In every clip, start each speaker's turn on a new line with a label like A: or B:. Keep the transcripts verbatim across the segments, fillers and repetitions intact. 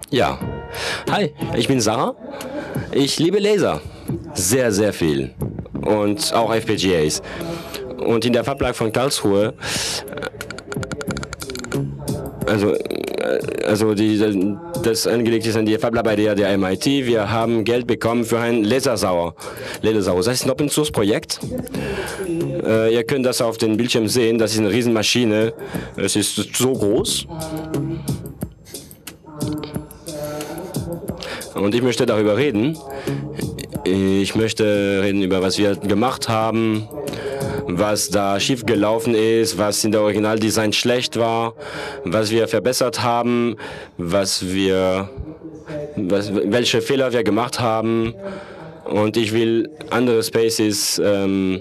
A: Ja. Hi, ich bin Sarah. Ich liebe Laser. Sehr, sehr viel. Und auch F P G As. Und in der Fablab von Karlsruhe, also, also die, das angelegt ist an die Fablab der, der M I T, wir haben Geld bekommen für ein Lasersaur. Lasersaurus. Das ist ein Open-Source-Projekt. Äh, ihr könnt das auf dem Bildschirm sehen. Das ist eine Riesenmaschine. Es ist so groß. Und ich möchte darüber reden. Ich möchte reden über, was wir gemacht haben, was da schief gelaufen ist, was in der Originaldesign schlecht war, was wir verbessert haben, was wir, was, welche Fehler wir gemacht haben. Und ich will andere Spaces, ähm,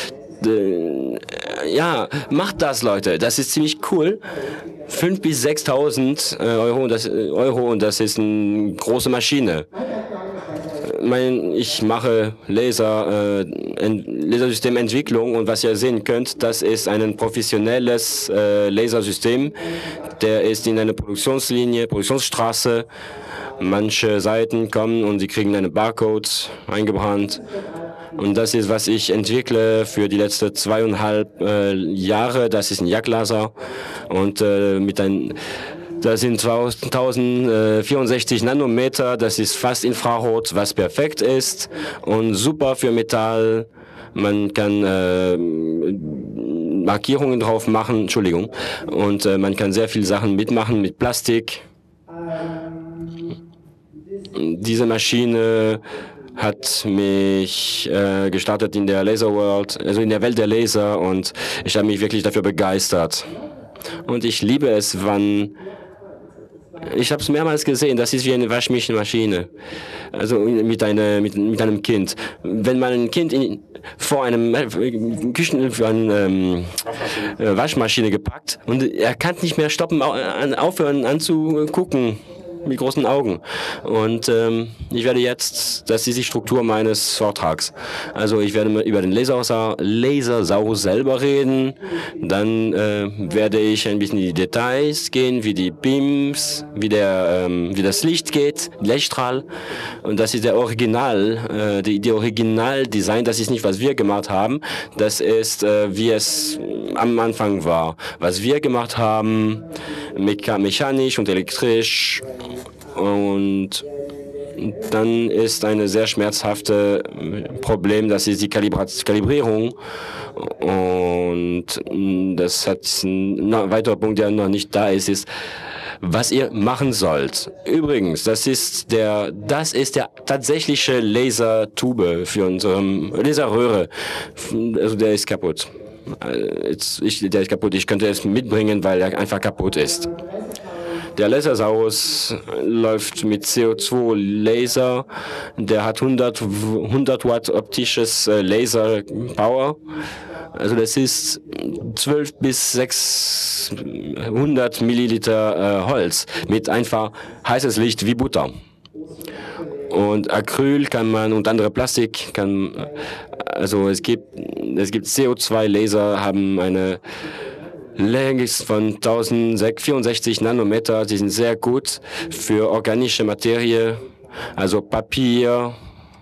A: ja, macht das, Leute. Das ist ziemlich cool. fünftausend bis sechstausend Euro, das, Euro und das ist eine große Maschine. Mein, ich mache Laser, äh, Lasersystementwicklung und was ihr sehen könnt, das ist ein professionelles äh, Lasersystem. Der ist in einer Produktionslinie, Produktionsstraße. Manche Seiten kommen und sie kriegen einen Barcode eingebrannt. Und das ist, was ich entwickle für die letzten zweieinhalb äh, Jahre. Das ist ein Jagdlaser und äh, mit ein das sind zweitausendvierundsechzig Nanometer, das ist fast Infrarot, was perfekt ist und super für Metall. Man kann äh, Markierungen drauf machen, Entschuldigung, und äh, man kann sehr viele Sachen mitmachen mit Plastik. Diese Maschine hat mich äh, gestartet in der Laser World, also in der Welt der Laser, und ich habe mich wirklich dafür begeistert. Und ich liebe es, wann ich habe es mehrmals gesehen, das ist wie eine Waschmaschine, also mit, eine, mit, mit einem Kind. Wenn man ein Kind in, vor einem Küchen, für eine ähm, Waschmaschine gepackt und er kann nicht mehr stoppen, aufhören anzugucken mit großen Augen. Und ähm, ich werde jetzt, das ist die Struktur meines Vortrags. Also ich werde über den Lasersaurus Laser selber reden, dann äh, werde ich ein bisschen in die Details gehen, wie die Beams, wie, der, ähm, wie das Licht geht, Lichtstrahl. Und das ist der Original, äh, die, die Originaldesign, das ist nicht, was wir gemacht haben, das ist, äh, wie es am Anfang war. Was wir gemacht haben, mecha mechanisch und elektrisch. Und dann ist ein sehr schmerzhaftes Problem, das ist die Kalibra Kalibrierung. Und das hat ein weiterer Punkt, der noch nicht da ist, ist, was ihr machen sollt. Übrigens, das ist der, das ist der tatsächliche Lasertube für unsere Laserröhre. Also der ist kaputt. Jetzt, ich, der ist kaputt. Ich könnte es mitbringen, weil er einfach kaputt ist. Der Lasersaurus läuft mit C O zwei Laser. Der hat hundert Watt optisches Laser Power. Also das ist zwölf bis sechshundert Milliliter äh, Holz mit einfach heißes Licht wie Butter. Und Acryl kann man und andere Plastik kann, also es gibt, es gibt C O zwei Laser, haben eine Länge von tausendvierundsechzig Nanometer, die sind sehr gut für organische Materie, also Papier,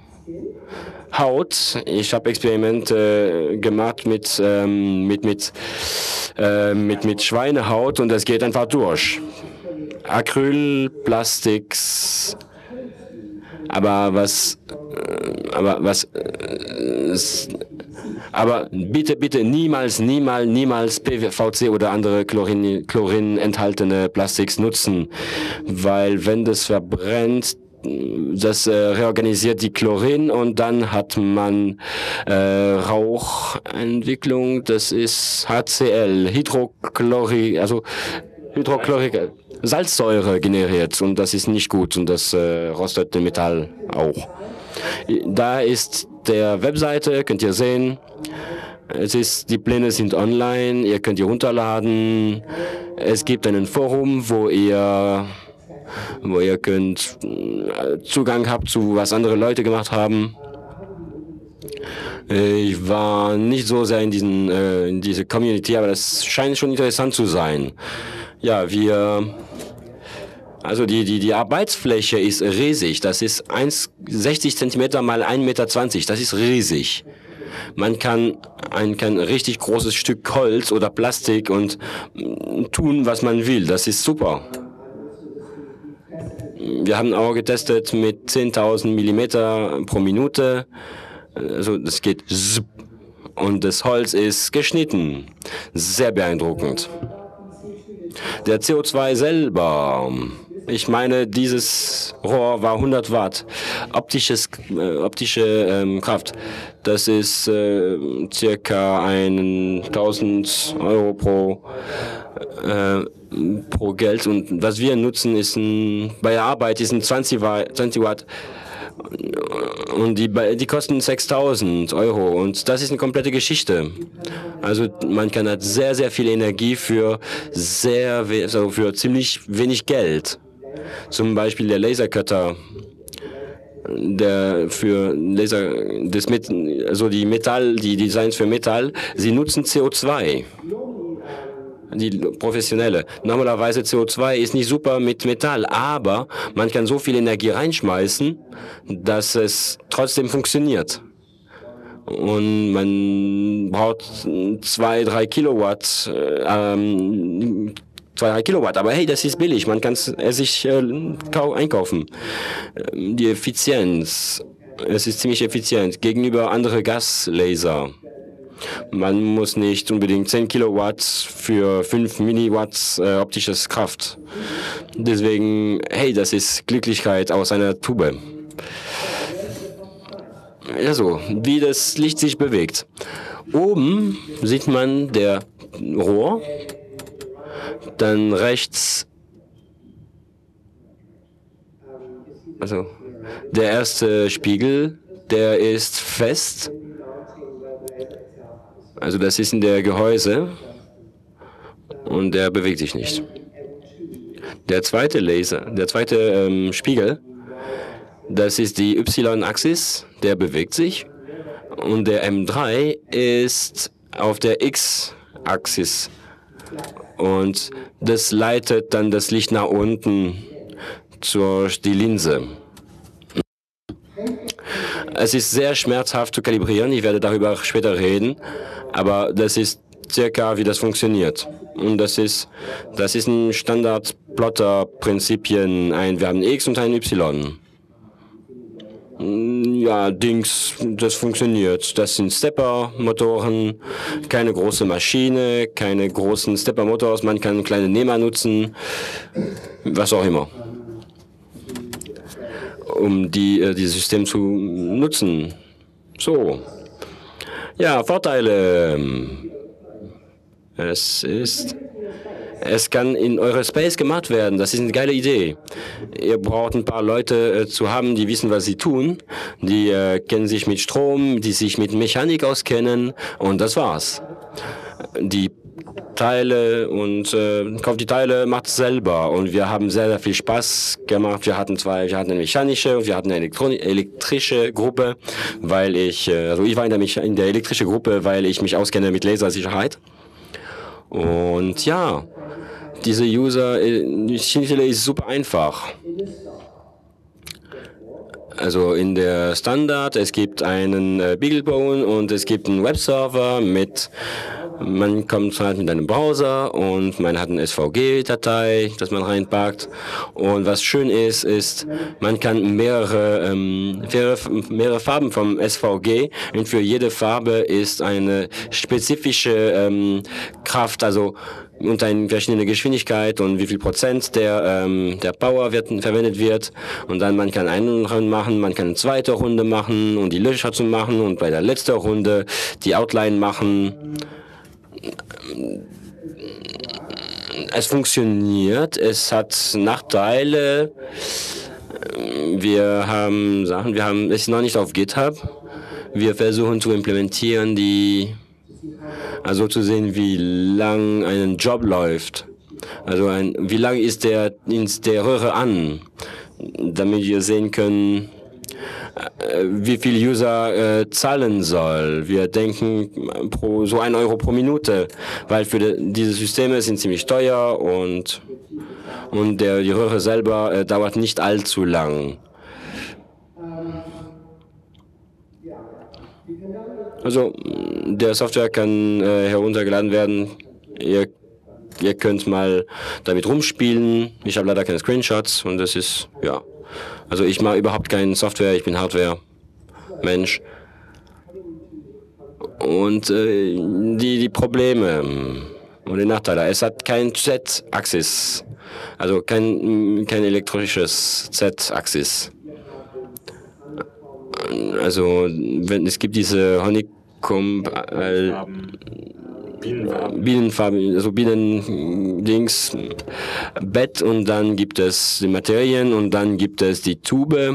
A: Haut. Ich habe Experimente äh, gemacht mit, ähm, mit, mit, äh, mit, mit Schweinehaut und das geht einfach durch. Acryl, Plastiks, aber was, äh, aber was, äh, aber bitte, bitte niemals, niemals, niemals P V C oder andere Chlorin, Chlorin enthaltene Plastiks nutzen, weil wenn das verbrennt, das äh, reorganisiert die Chlorin und dann hat man äh, Rauchentwicklung, das ist H C L, Hydrochlorik, also Hydrochlorik, Salzsäure generiert und das ist nicht gut und das äh, rostet den Metall auch. Da ist der Webseite, könnt ihr sehen. Es ist, die Pläne sind online, ihr könnt die runterladen. Es gibt einen Forum, wo ihr, wo ihr könnt Zugang habt zu was andere Leute gemacht haben. Ich war nicht so sehr in diesen, äh, in diese Community, aber das scheint schon interessant zu sein. Ja, wir Also die, die, die Arbeitsfläche ist riesig. Das ist sechzig Zentimeter mal ein Meter zwanzig. Das ist riesig. Man kann ein, ein richtig großes Stück Holz oder Plastik und tun, was man will. Das ist super. Wir haben auch getestet mit zehntausend Millimeter pro Minute. Also das geht und das Holz ist geschnitten. Sehr beeindruckend. Der C O zwei selber, ich meine, dieses Rohr war hundert Watt. Optisches, äh, optische ähm, Kraft, das ist äh, circa tausend Euro pro, äh, pro Geld. Und was wir nutzen, ist ein, bei der Arbeit ist ein zwanzig Watt. Und die, die kosten sechstausend Euro und das ist eine komplette Geschichte. Also man kann halt sehr, sehr viel Energie für sehr, also für ziemlich wenig Geld. Zum Beispiel der Lasercutter, der für Laser, das mit, also die Metall, die Designs für Metall, sie nutzen C O zwei. Die professionelle. Normalerweise C O zwei ist nicht super mit Metall, aber man kann so viel Energie reinschmeißen, dass es trotzdem funktioniert. Und man braucht zwei, drei Kilowatt, ähm, zwei, drei Kilowatt. Aber hey, das ist billig. Man kann es sich äh, einkaufen. Die Effizienz, es ist ziemlich effizient gegenüber anderen Gaslaser. Man muss nicht unbedingt zehn Kilowatt für fünf Milliwatt äh, optisches Kraft. Deswegen, hey, das ist Glücklichkeit aus einer Tube. Also, wie das Licht sich bewegt. Oben sieht man der Rohr, dann rechts, also der erste Spiegel, der ist fest. Also das ist in der Gehäuse und der bewegt sich nicht. Der zweite Laser, der zweite ähm, Spiegel, das ist die Y-Achsis, der bewegt sich. Und der M drei ist auf der X-Achsis. Und das leitet dann das Licht nach unten zur die Linse. Es ist sehr schmerzhaft zu kalibrieren, ich werde darüber später reden, aber das ist circa, wie das funktioniert. Und das ist, das ist ein Standard-Plotter-Prinzipien, ein, wir haben ein X und ein Y. Ja, Dings, das funktioniert. Das sind Stepper-Motoren, keine große Maschine, keine großen Stepper-Motors, man kann kleine Nehmer nutzen, was auch immer, um die, äh, dieses System zu nutzen. So. Ja, Vorteile. Es ist, es kann in eurer Space gemacht werden. Das ist eine geile Idee. Ihr braucht ein paar Leute äh, zu haben, die wissen, was sie tun. Die äh, kennen sich mit Strom, die sich mit Mechanik auskennen und das war's. Die Teile und äh, kauft die Teile, macht es selber und wir haben sehr, sehr viel Spaß gemacht. Wir hatten zwei, wir hatten eine mechanische und wir hatten eine Elektron elektrische Gruppe, weil ich, äh, also ich war in der, Mecha in der elektrischen Gruppe, weil ich mich auskenne mit Lasersicherheit. Und ja, diese User, die Schnittstelle ist super einfach. Also in der Standard, es gibt einen äh, BeagleBone und es gibt einen Webserver mit, man kommt halt mit einem Browser und man hat eine S V G-Datei, das man reinpackt. Und was schön ist, ist, man kann mehrere, ähm, mehrere, mehrere Farben vom S V G und für jede Farbe ist eine spezifische ähm, Kraft, also und eine verschiedene Geschwindigkeit und wie viel Prozent der, ähm, der Power wird, verwendet wird. Und dann man kann eine Runde machen, man kann eine zweite Runde machen und die Löcher zu machen und bei der letzten Runde die Outline machen. Es funktioniert, es hat Nachteile. Wir haben Sachen, wir haben es ist noch nicht auf GitHub. Wir versuchen zu implementieren, die also zu sehen, wie lang ein Job läuft. Also ein, wie lang ist der in der Röhre an, damit wir sehen können, äh, wie viel User äh, zahlen soll. Wir denken pro so ein Euro pro Minute, weil für die, diese Systeme sind ziemlich teuer und und der, die Röhre selber äh, dauert nicht allzu lang. Also der Software kann äh, heruntergeladen werden. Ihr, ihr könnt mal damit rumspielen. Ich habe leider keine Screenshots und das ist, ja. Also ich mache überhaupt keine Software, ich bin Hardware-Mensch. Und äh, die, die Probleme und die Nachteile. Es hat kein Z-Axis, also kein, kein elektrisches Z-Axis. Also wenn es gibt diese Honeycomb äh, Bienenfarben, also Bienendings, Bett und dann gibt es die Materialien und dann gibt es die Tube.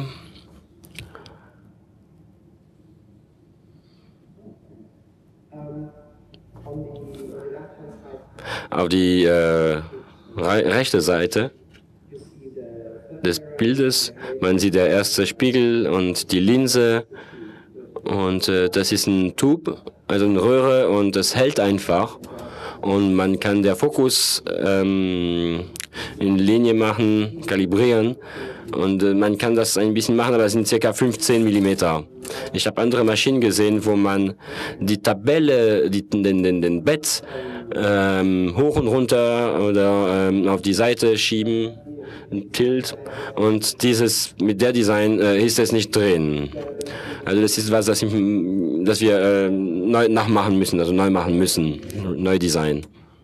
A: Auf die äh, rechte Seite des Bildes, man sieht der erste Spiegel und die Linse und äh, das ist ein Tube, also eine Röhre und das hält einfach und man kann der Fokus ähm, in Linie machen, kalibrieren und äh, man kann das ein bisschen machen, aber es sind ca. fünfzehn Millimeter. Ich habe andere Maschinen gesehen, wo man die Tabelle, die, den, den, den Bett ähm, hoch und runter oder ähm, auf die Seite schieben, Tilt und dieses mit der Design äh, ist es nicht drin. Also das ist was, das, ich, das wir äh, neu nachmachen müssen, also neu machen müssen, neu Design.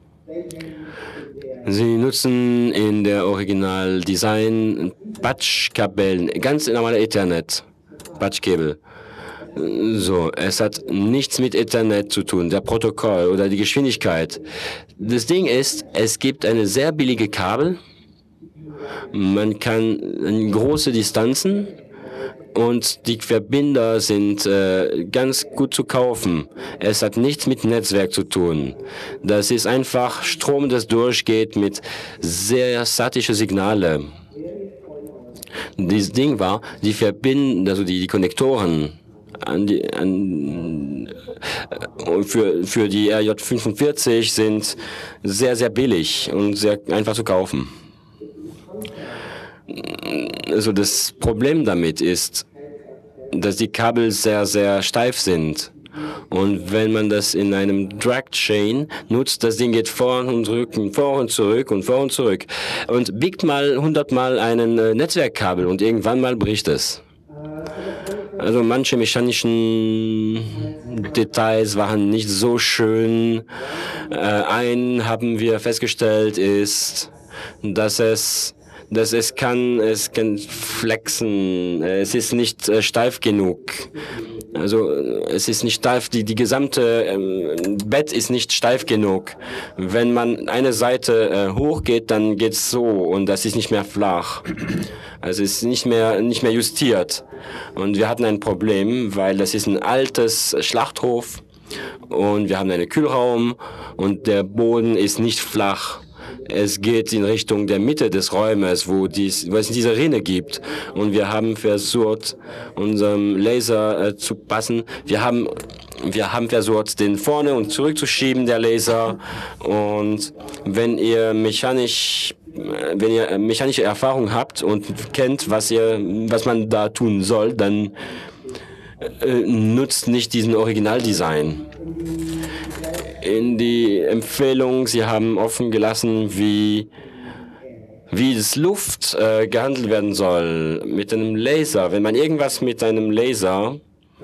A: Sie nutzen in der Original-Design Patchkabellen, ganz normale Ethernet, Patchkabel. So, es hat nichts mit Ethernet zu tun, der Protokoll oder die Geschwindigkeit. Das Ding ist, es gibt eine sehr billige Kabel. Man kann große Distanzen und die Verbinder sind äh, ganz gut zu kaufen. Es hat nichts mit Netzwerk zu tun. Das ist einfach Strom, das durchgeht mit sehr statischen Signalen. Dieses Ding war, die verbinden, also die, die Konnektoren an die, an, äh, für, für die R J fünfundvierzig sind sehr, sehr billig und sehr einfach zu kaufen. Also das Problem damit ist, dass die Kabel sehr, sehr steif sind. Und wenn man das in einem Drag-Chain nutzt, das Ding geht vor und zurück, vor und zurück und vor und zurück. Und biegt mal hundertmal einen äh, Netzwerkkabel und irgendwann mal bricht es. Also manche mechanischen Details waren nicht so schön. Äh, ein haben wir festgestellt ist, dass es dass es kann, es kann flexen, es ist nicht äh, steif genug. Also es ist nicht steif, die, die gesamte ähm, Bett ist nicht steif genug. Wenn man eine Seite äh, hochgeht, dann geht's so und das ist nicht mehr flach. Also es ist nicht mehr, nicht mehr justiert. Und wir hatten ein Problem, weil das ist ein altes Schlachthof und wir haben einen Kühlraum und der Boden ist nicht flach. Es geht in Richtung der Mitte des Räumes, wo, dies, wo es diese Rinne gibt. Und wir haben versucht, unserem Laser äh, zu passen. Wir haben, wir haben versucht, den vorne und zurück zu schieben, der Laser. Und wenn ihr mechanisch, äh, wenn ihr mechanische Erfahrung habt und kennt, was ihr, was man da tun soll, dann äh, nutzt nicht diesen Originaldesign. In die Empfehlung, Sie haben offen gelassen, wie, wie das Luft äh, gehandelt werden soll mit einem Laser. Wenn man irgendwas mit einem Laser,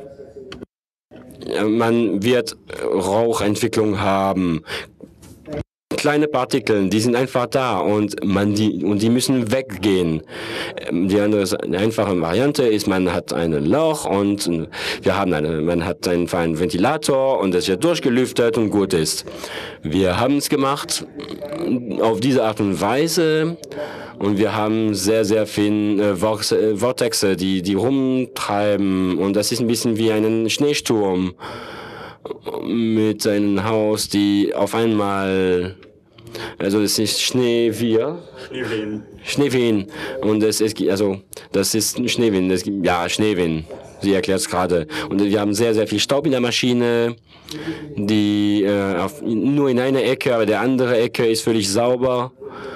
A: äh, man wird Rauchentwicklung haben. Kleine Partikel, die sind einfach da und man die und die müssen weggehen. Die andere die einfache Variante ist, man hat ein Loch und wir haben eine, man hat einen, einen Ventilator und das wird durchgelüftet und gut ist. Wir haben es gemacht auf diese Art und Weise und wir haben sehr, sehr viele äh, Vortexe, die, die rumtreiben und das ist ein bisschen wie ein Schneesturm mit einem Haus, die auf einmal Also das ist Schneewehr.
B: Schneewehen.
A: Schneewehen. Und es ist, also, das ist ein Schneewehen. Das, ja, Schneewehen. Sie erklärt es gerade. Und wir haben sehr, sehr viel Staub in der Maschine, die äh, auf, nur in einer Ecke, aber der andere Ecke ist völlig sauber.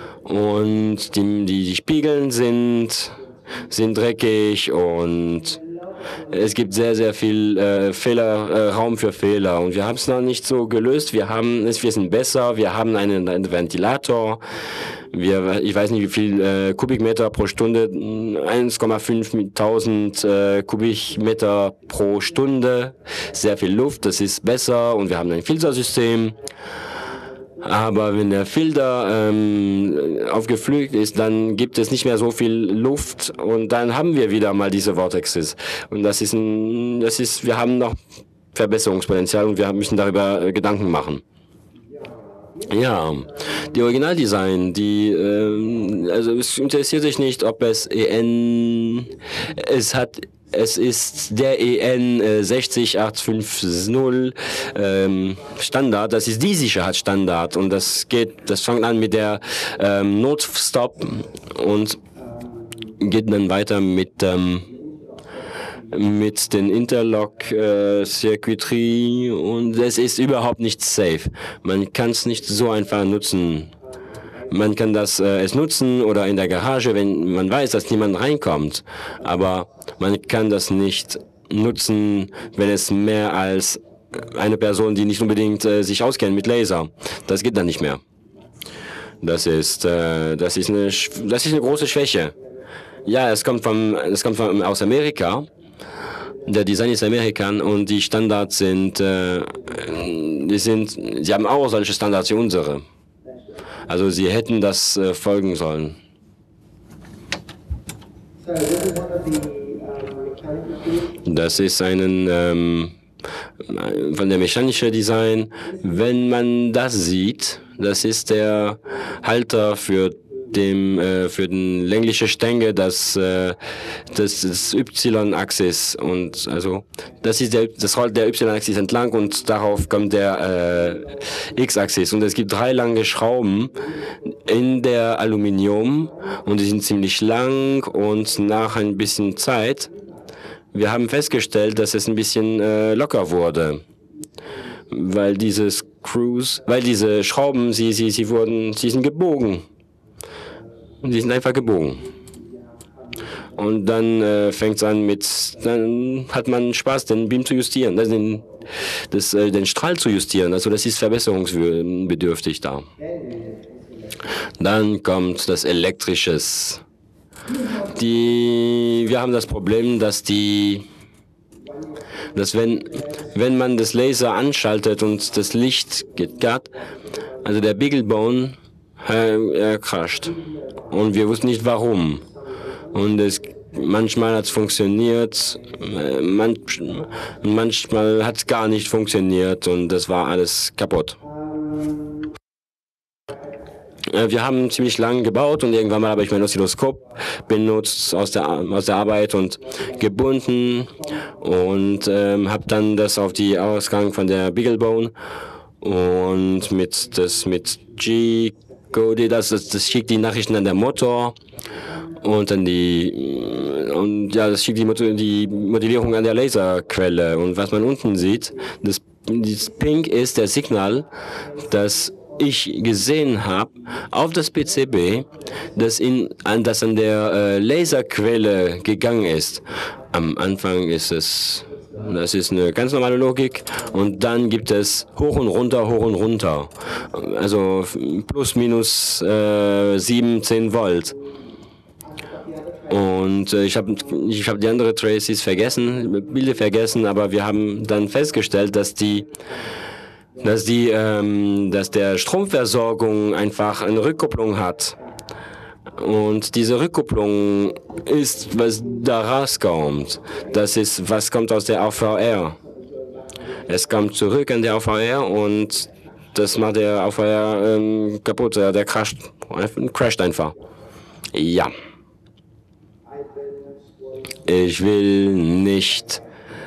A: Und die, die, die Spiegeln sind, sind dreckig und es gibt sehr, sehr viel äh, Fehler, äh, Raum für Fehler. Und wir haben es noch nicht so gelöst. Wir haben es, wir sind besser. Wir haben einen, einen Ventilator. Wir, ich weiß nicht, wie viel äh, Kubikmeter pro Stunde, eins Komma fünf tausend äh, Kubikmeter pro Stunde. Sehr viel Luft, das ist besser. Und wir haben ein Filtersystem. Aber wenn der Filter ähm, aufgeflügt ist, dann gibt es nicht mehr so viel Luft und dann haben wir wieder mal diese Vortexes. Und das ist ein, das ist, wir haben noch Verbesserungspotenzial und wir müssen darüber äh, Gedanken machen. Ja, die Originaldesign, die, ähm, also es interessiert sich nicht, ob es E N, es hat Es ist der E N äh, sechs null acht fünf null ähm, Standard, das ist die Sicherheitsstandard und das geht, das fängt an mit der ähm, Notstop und geht dann weiter mit ähm, mit den Interlock äh, Circuitry und es ist überhaupt nicht safe. Man kann es nicht so einfach nutzen. Man kann das äh, es nutzen oder in der Garage, wenn man weiß, dass niemand reinkommt. Aber man kann das nicht nutzen, wenn es mehr als eine Person, die nicht unbedingt äh, sich auskennt mit Laser. Das geht dann nicht mehr. Das ist äh, das ist eine das ist eine große Schwäche. Ja, es kommt vom es kommt von, aus Amerika. Der Design ist Amerikan und die Standards sind äh, die sind sie haben auch solche Standards wie unsere. Also sie hätten das äh, folgen sollen. Das ist ein ähm, von der mechanische Design. Wenn man das sieht, das ist der Halter für dem äh, für den längliche Stängel, das äh, das, das Y-Achsis und also das ist der das rollt der Y-Achsis entlang und darauf kommt der äh, X-Achsis und es gibt drei lange Schrauben in der Aluminium und die sind ziemlich lang und nach ein bisschen Zeit wir haben festgestellt, dass es ein bisschen äh, locker wurde, weil diese Screws, weil diese Schrauben sie sie sie wurden sie sind gebogen. Die sind einfach gebogen. Und dann äh, fängt es an mit, dann hat man Spaß, den Beam zu justieren, also den, das, äh, den Strahl zu justieren. Also das ist verbesserungsbedürftig da. Dann kommt das Elektrisches. Die, wir haben das Problem, dass die, dass wenn, wenn man das Laser anschaltet und das Licht geht, also der Beaglebone, er crasht. Und wir wussten nicht warum. Und es, manchmal hat es funktioniert, manch, manchmal hat es gar nicht funktioniert und das war alles kaputt. Wir haben ziemlich lang gebaut und irgendwann mal habe ich mein Oszilloskop benutzt aus der, aus der Arbeit und gebunden und ähm, habe dann das auf die Ausgang von der Beaglebone und mit das mit G Das, das, das schickt die Nachrichten an der Motor und dann die und ja, das schickt die, Motor, die Modellierung an der Laserquelle. Und was man unten sieht, das, das Pink ist der Signal, das ich gesehen habe auf das P C B, das, in, an, das an der äh, Laserquelle gegangen ist. Am Anfang ist es Das ist eine ganz normale Logik. Und dann gibt es hoch und runter, hoch und runter. Also plus, minus äh, sieben, zehn Volt. Und äh, ich habe ich hab die andere Traces vergessen, Bilder vergessen, aber wir haben dann festgestellt, dass die, dass die, ähm, dass der Stromversorgung einfach eine Rückkopplung hat. Und diese Rückkopplung ist, was da rauskommt. Das ist, was kommt aus der A V R. Es kommt zurück an der A V R und das macht der A V R ähm, kaputt. Der crasht, crasht einfach. Ja. Ich will nicht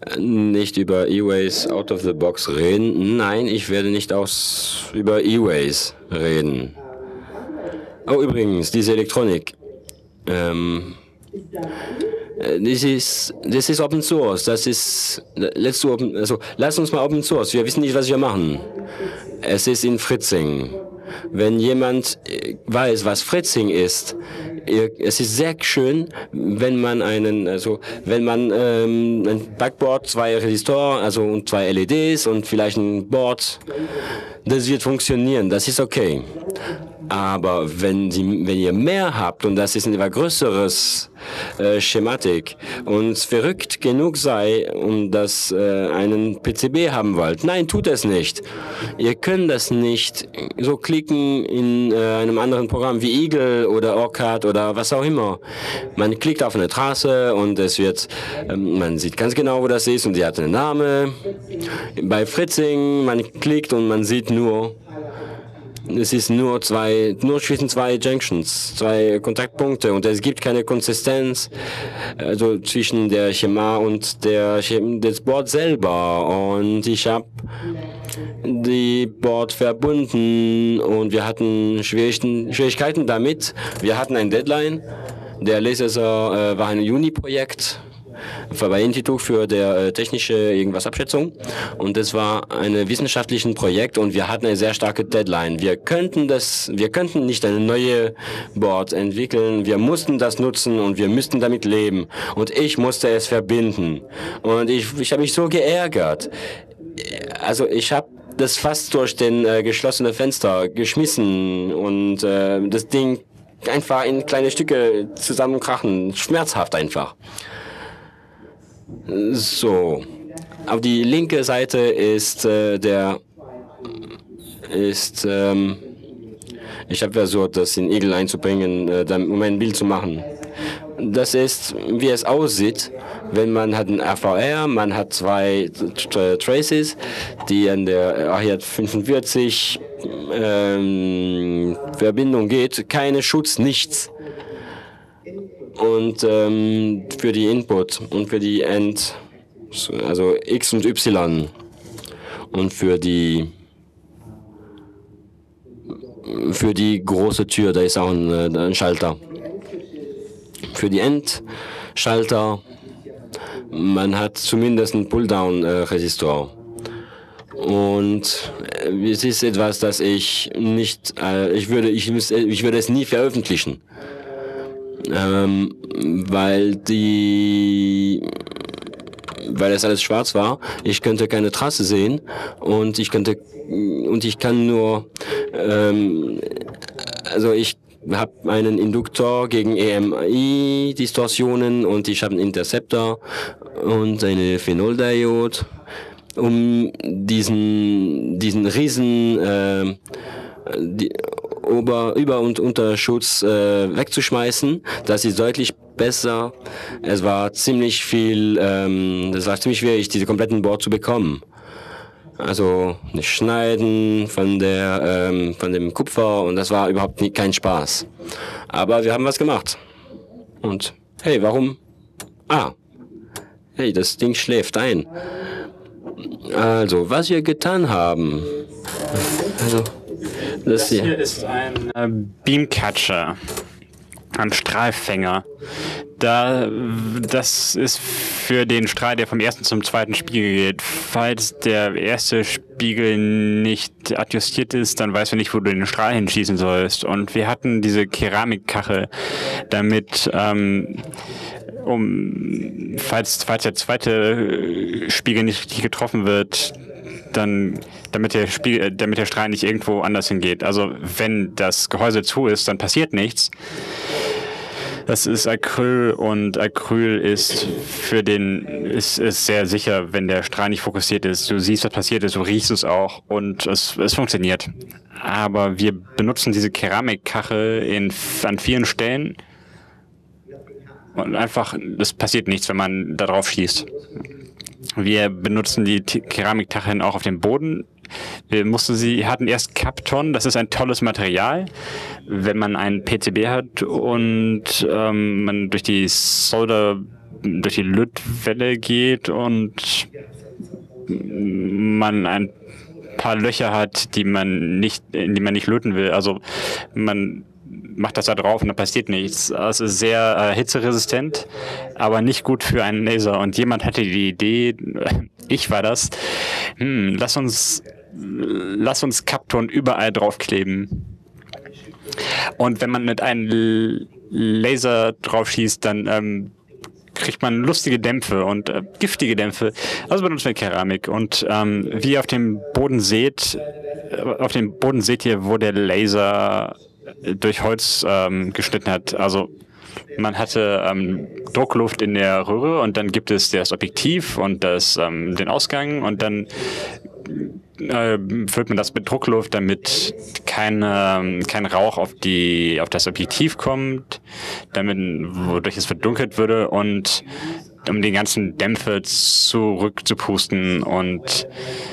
A: nicht über E-Ways out of the box reden. Nein, ich werde nicht aus, über E-Ways reden. Oh, übrigens, diese Elektronik. Ähm, das ist, das ist Open Source. Das ist, let's do open, also, lass uns mal Open Source. Wir wissen nicht, was wir machen. Es ist in Fritzing. Wenn jemand weiß, was Fritzing ist, es ist sehr schön, wenn man einen, also wenn man ähm, ein Backboard, zwei Resistoren, also und zwei L E Ds und vielleicht ein Board, das wird funktionieren. Das ist okay. Aber wenn, Sie, wenn ihr mehr habt, und das ist ein etwas größeres äh, Schematik, und verrückt genug sei, um das äh, einen P C B haben wollt, nein, tut es nicht. Ihr könnt das nicht so klicken in äh, einem anderen Programm wie Eagle oder OrCAD oder was auch immer. Man klickt auf eine Trasse und es wird, ähm, man sieht ganz genau, wo das ist und sie hat einen Namen. Bei Fritzing, man klickt und man sieht nur, es ist nur zwei, nur zwischen zwei Junctions, zwei Kontaktpunkte und es gibt keine Konsistenz, also zwischen der Schema und der das Board selber. Und ich habe die Board verbunden und wir hatten Schwierigkeiten damit. Wir hatten ein Deadline. Der Laser äh, war ein Juni-Projekt bei Institut für der äh, technische irgendwas Abschätzung und es war ein wissenschaftliches Projekt und wir hatten eine sehr starke Deadline. Wir könnten das, wir könnten nicht eine neue Board entwickeln, wir mussten das nutzen und wir müssten damit leben und ich musste es verbinden und ich, ich habe mich so geärgert. Also ich habe das fast durch den äh, geschlossene Fenster geschmissen und äh, das Ding einfach in kleine Stücke zusammenkrachen, schmerzhaft einfach. So, auf die linke Seite ist äh, der ist ähm, ich habe versucht, das in Eagle einzubringen, äh, um ein Bild zu machen. Das ist, wie es aussieht, wenn man hat ein R V R, man hat zwei Traces, die an der A H fünfundvierzig ähm, Verbindung geht, keine Schutz, nichts. Und ähm, für die Input und für die End, also X und Y und für die für die große Tür, da ist auch ein, ein Schalter. Für die Endschalter, man hat zumindest einen Pull-Down-Resistor. Und es ist etwas, das ich nicht, äh, ich würde, ich, ich würde es nie veröffentlichen. Ähm, weil die, weil es alles schwarz war. Ich könnte keine Trasse sehen und ich könnte und ich kann nur, ähm, also ich habe einen Induktor gegen E M I-Distorsionen und ich habe einen Interceptor und eine Phenoldiode, um diesen diesen riesen äh, die, Ober-, Über- und Unterschutz äh, wegzuschmeißen. Das ist deutlich besser. Es war ziemlich viel, ähm, es war ziemlich schwierig, diese kompletten Board zu bekommen. Also nicht schneiden von der ähm, von dem Kupfer und das war überhaupt nie, kein Spaß. Aber wir haben was gemacht. Und hey, warum? Ah, hey, das Ding schläft ein. Also, was wir getan haben. Also,
B: das hier ist ein äh, Beamcatcher, ein Strahlfänger. Da, das ist für den Strahl, der vom ersten zum zweiten Spiegel geht. Falls der erste Spiegel nicht adjustiert ist, dann weißt du nicht, wo du den Strahl hinschießen sollst. Und wir hatten diese Keramikkachel, damit ähm, um falls, falls der zweite Spiegel nicht richtig getroffen wird, dann damit der Spiegel, damit der Strahl nicht irgendwo anders hingeht. Also wenn das Gehäuse zu ist, dann passiert nichts. Das ist Acryl und Acryl ist für den ist, ist sehr sicher, wenn der Strahl nicht fokussiert ist. Du siehst, was passiert ist, du riechst es auch und es, es funktioniert. Aber wir benutzen diese Keramikkachel in, an vielen Stellen und einfach, es passiert nichts, wenn man da drauf schießt. Wir benutzen die Keramikkacheln auch auf dem Boden. Wir mussten sie, hatten erst Kapton, das ist ein tolles Material, wenn man einen P C B hat und ähm, man durch die Solder durch die Lötwelle geht und man ein paar Löcher hat, die man nicht, in die man nicht löten will. Also man macht das da drauf und da passiert nichts. Es ist sehr äh, hitzeresistent, aber nicht gut für einen Laser. Und jemand hatte die Idee, ich war das, hm, lass uns, lass uns Kapton überall draufkleben. Und wenn man mit einem Laser drauf schießt, dann ähm, kriegt man lustige Dämpfe und äh, giftige Dämpfe. Also benutzt man Keramik. Und ähm, wie ihr auf dem Boden seht, äh, auf dem Boden seht ihr, wo der Laser durch Holz ähm, geschnitten hat. Also man hatte ähm, Druckluft in der Röhre und dann gibt es das Objektiv und das, ähm, den Ausgang und dann äh, füllt man das mit Druckluft, damit keine, kein Rauch auf, die, auf das Objektiv kommt, damit, wodurch es verdunkelt würde und um die ganzen Dämpfe zurückzupusten und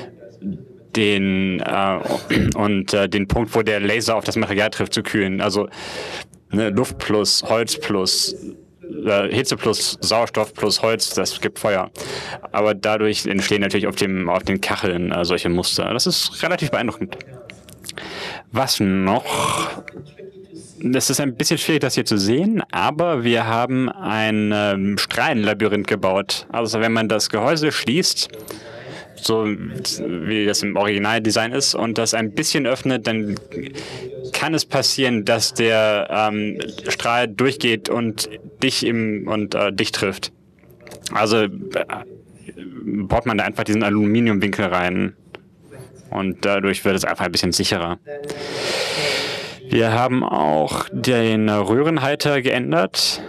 B: den äh, und äh, den Punkt, wo der Laser auf das Material trifft, zu kühlen. Also ne, Luft plus Holz plus äh, Hitze plus Sauerstoff plus Holz, das gibt Feuer. Aber dadurch entstehen natürlich auf dem auf den Kacheln äh, solche Muster. Das ist relativ beeindruckend. Was noch? Das ist ein bisschen schwierig, das hier zu sehen, aber wir haben ein ähm, Strahlenlabyrinth gebaut. Also wenn man das Gehäuse schließt, so wie das im Originaldesign ist, und das ein bisschen öffnet, dann kann es passieren, dass der ähm, Strahl durchgeht und dich im und äh, dich trifft. Also äh, baut man da einfach diesen Aluminiumwinkel rein und dadurch wird es einfach ein bisschen sicherer. Wir haben auch den Röhrenhalter geändert.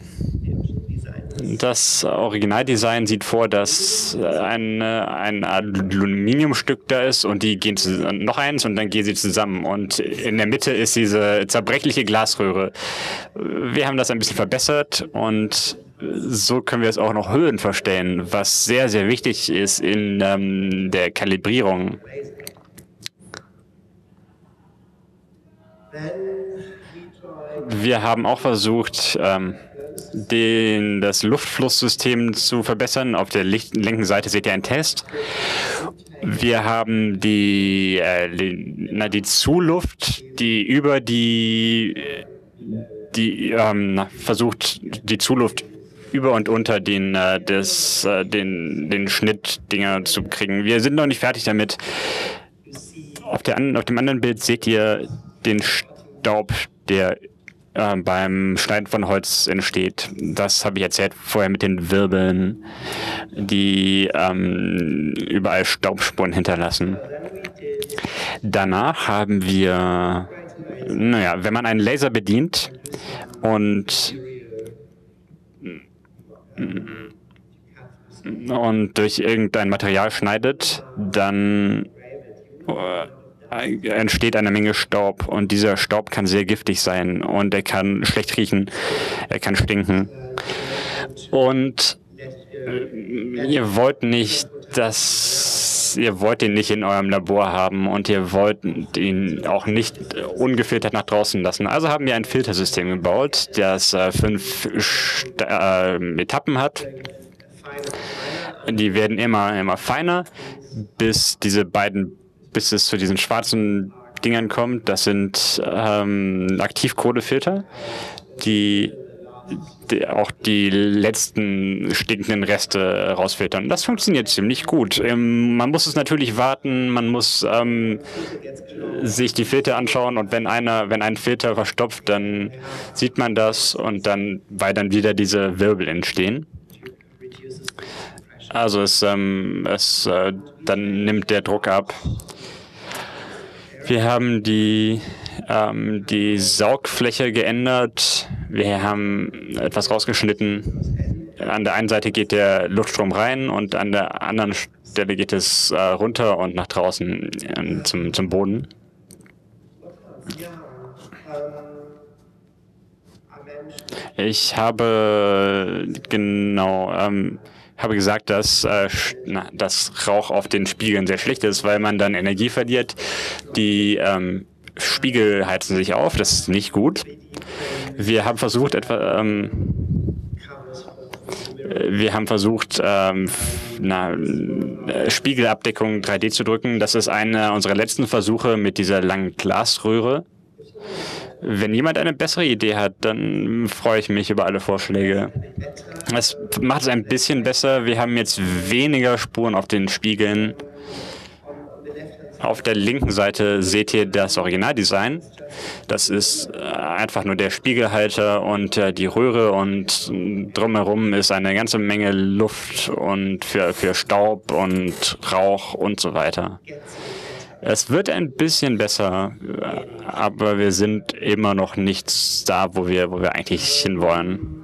B: Das Originaldesign sieht vor, dass ein, ein Aluminiumstück da ist und die gehen zusammen, noch eins und dann gehen sie zusammen. Und in der Mitte ist diese zerbrechliche Glasröhre. Wir haben das ein bisschen verbessert und so können wir es auch noch Höhen verstellen, was sehr, sehr wichtig ist in ähm, der Kalibrierung. Wir haben auch versucht, ähm, den, das Luftflusssystem zu verbessern. Auf der linken Seite seht ihr einen Test. Wir haben die, äh, die, na, die Zuluft, die über die, die ähm, versucht, die Zuluft über und unter den, äh, des, äh, den, den Schnittdinger zu kriegen. Wir sind noch nicht fertig damit. Auf, der, auf dem anderen Bild seht ihr den Staub, der äh, beim Schneiden von Holz entsteht. Das habe ich erzählt vorher mit den Wirbeln, die ähm, überall Staubspuren hinterlassen. Danach haben wir, naja, wenn man einen Laser bedient und und durch irgendein Material schneidet, dann äh, entsteht eine Menge Staub und dieser Staub kann sehr giftig sein und er kann schlecht riechen, er kann stinken. Und äh, ihr wollt nicht, dass ihr wollt ihn nicht in eurem Labor haben und ihr wollt ihn auch nicht ungefiltert nach draußen lassen. Also haben wir ein Filtersystem gebaut, das äh, fünf St äh, Etappen hat. Die werden immer, immer feiner, bis diese beiden, bis es zu diesen schwarzen Dingern kommt. Das sind ähm, Aktivkohlefilter, die, die auch die letzten stinkenden Reste rausfiltern. Das funktioniert ziemlich gut. Ähm, man muss es natürlich warten, man muss ähm, sich die Filter anschauen und wenn einer, wenn ein Filter verstopft, dann sieht man das und dann, weil dann wieder diese Wirbel entstehen. Also es, ähm, es äh, dann nimmt der Druck ab. Wir haben die, ähm, die Saugfläche geändert. Wir haben etwas rausgeschnitten. An der einen Seite geht der Luftstrom rein und an der anderen Stelle geht es äh, runter und nach draußen äh, zum, zum Boden. Ich habe genau ähm, habe gesagt, dass äh, na, das Rauch auf den Spiegeln sehr schlecht ist, weil man dann Energie verliert. Die ähm, Spiegel heizen sich auf, das ist nicht gut. Wir haben versucht, etwa ähm, Wir haben versucht, ähm, na, Spiegelabdeckung drei D zu drücken. Das ist einer unserer letzten Versuche mit dieser langen Glasröhre. Wenn jemand eine bessere Idee hat, dann freue ich mich über alle Vorschläge. Das macht es ein bisschen besser. Wir haben jetzt weniger Spuren auf den Spiegeln. Auf der linken Seite seht ihr das Originaldesign. Das ist einfach nur der Spiegelhalter und äh, die Röhre, und drumherum ist eine ganze Menge Luft und für, für Staub und Rauch und so weiter. Es wird ein bisschen besser, aber wir sind immer noch nicht da, wo wir, wo wir eigentlich hinwollen.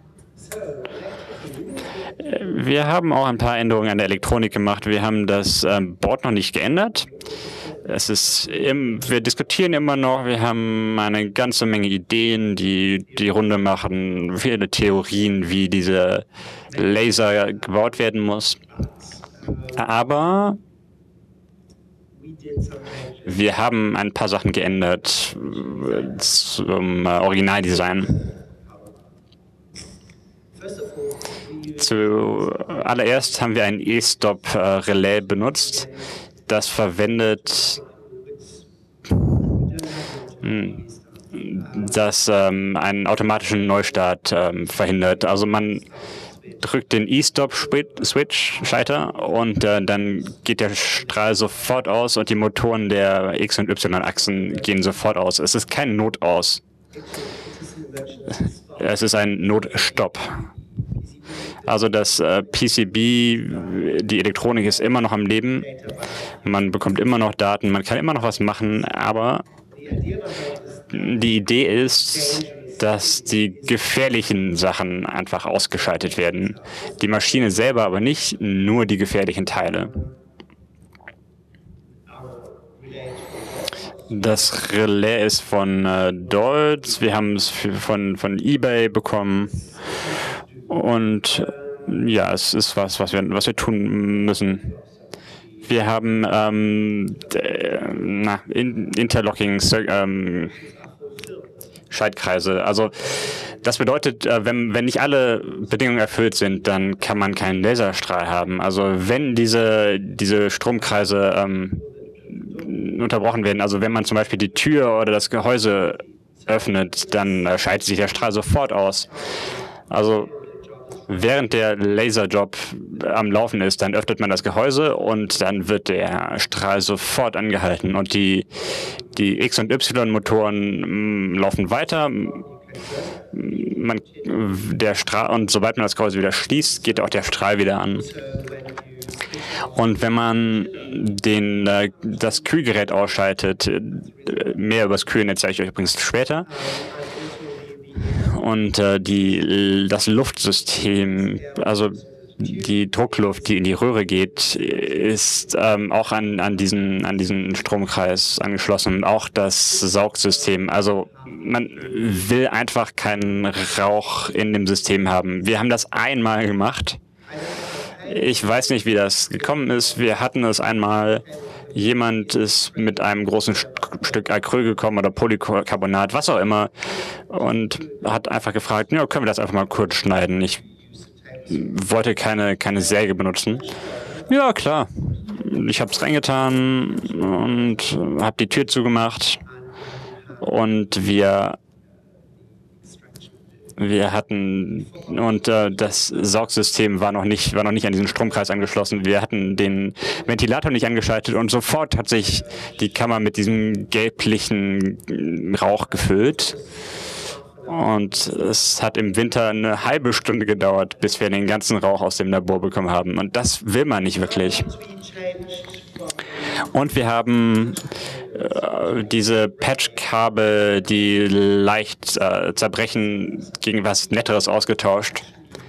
B: Wir haben auch ein paar Änderungen an der Elektronik gemacht. Wir haben das ähm, Board noch nicht geändert. Es ist im, wir diskutieren immer noch. Wir haben eine ganze Menge Ideen, die die Runde machen, viele Theorien, wie dieser Laser gebaut werden muss. Aber wir haben ein paar Sachen geändert zum Originaldesign. Zuallererst haben wir ein E-Stop-Relais benutzt. Das verwendet das ähm, einen automatischen Neustart ähm, verhindert. Also man drückt den E-Stop-Switch-Schalter und äh, dann geht der Strahl sofort aus und die Motoren der X- und Y-Achsen gehen sofort aus. Es ist kein Notaus. Es ist ein Notstopp. Also das äh, P C B, die Elektronik ist immer noch am Leben. Man bekommt immer noch Daten, man kann immer noch was machen, aber die Idee ist, dass die gefährlichen Sachen einfach ausgeschaltet werden. Die Maschine selber aber nicht, nur die gefährlichen Teile. Das Relais ist von äh, Dolz. Wir haben es von, von eBay bekommen. Und ja, es ist was, was wir, was wir tun müssen. Wir haben ähm, na, Interlocking ähm, Schaltkreise. Also das bedeutet, wenn, wenn nicht alle Bedingungen erfüllt sind, dann kann man keinen Laserstrahl haben. Also wenn diese, diese Stromkreise ähm, unterbrochen werden, also wenn man zum Beispiel die Tür oder das Gehäuse öffnet, dann äh, schaltet sich der Strahl sofort aus. Also während der Laserjob am Laufen ist, dann öffnet man das Gehäuse und dann wird der Strahl sofort angehalten und die, die X- und Y-Motoren mh, laufen weiter. Man, der Strahl, und sobald man das Gehäuse wieder schließt, geht auch der Strahl wieder an. Und wenn man den, äh, das Kühlgerät ausschaltet, mehr über das Kühlen erzähle ich euch übrigens später, und äh, die, das Luftsystem, also die Druckluft, die in die Röhre geht, ist ähm, auch an, an, diesen, an diesen Stromkreis angeschlossen. Und auch das Saugsystem. Also man will einfach keinen Rauch in dem System haben. Wir haben das einmal gemacht. Ich weiß nicht, wie das gekommen ist. Wir hatten es einmal. Jemand ist mit einem großen Stück Acryl gekommen oder Polycarbonat, was auch immer, und hat einfach gefragt, ja, können wir das einfach mal kurz schneiden? Ich wollte keine, keine Säge benutzen. Ja, klar. Ich habe es reingetan und habe die Tür zugemacht und wir Wir hatten, und äh, das Saugsystem war noch nicht, war noch nicht an diesen Stromkreis angeschlossen. Wir hatten den Ventilator nicht angeschaltet und sofort hat sich die Kammer mit diesem gelblichen Rauch gefüllt. Und es hat im Winter eine halbe Stunde gedauert, bis wir den ganzen Rauch aus dem Labor bekommen haben. Und das will man nicht wirklich. Und wir haben äh, diese Patchkabel, die leicht äh, zerbrechen, gegen was Netteres ausgetauscht.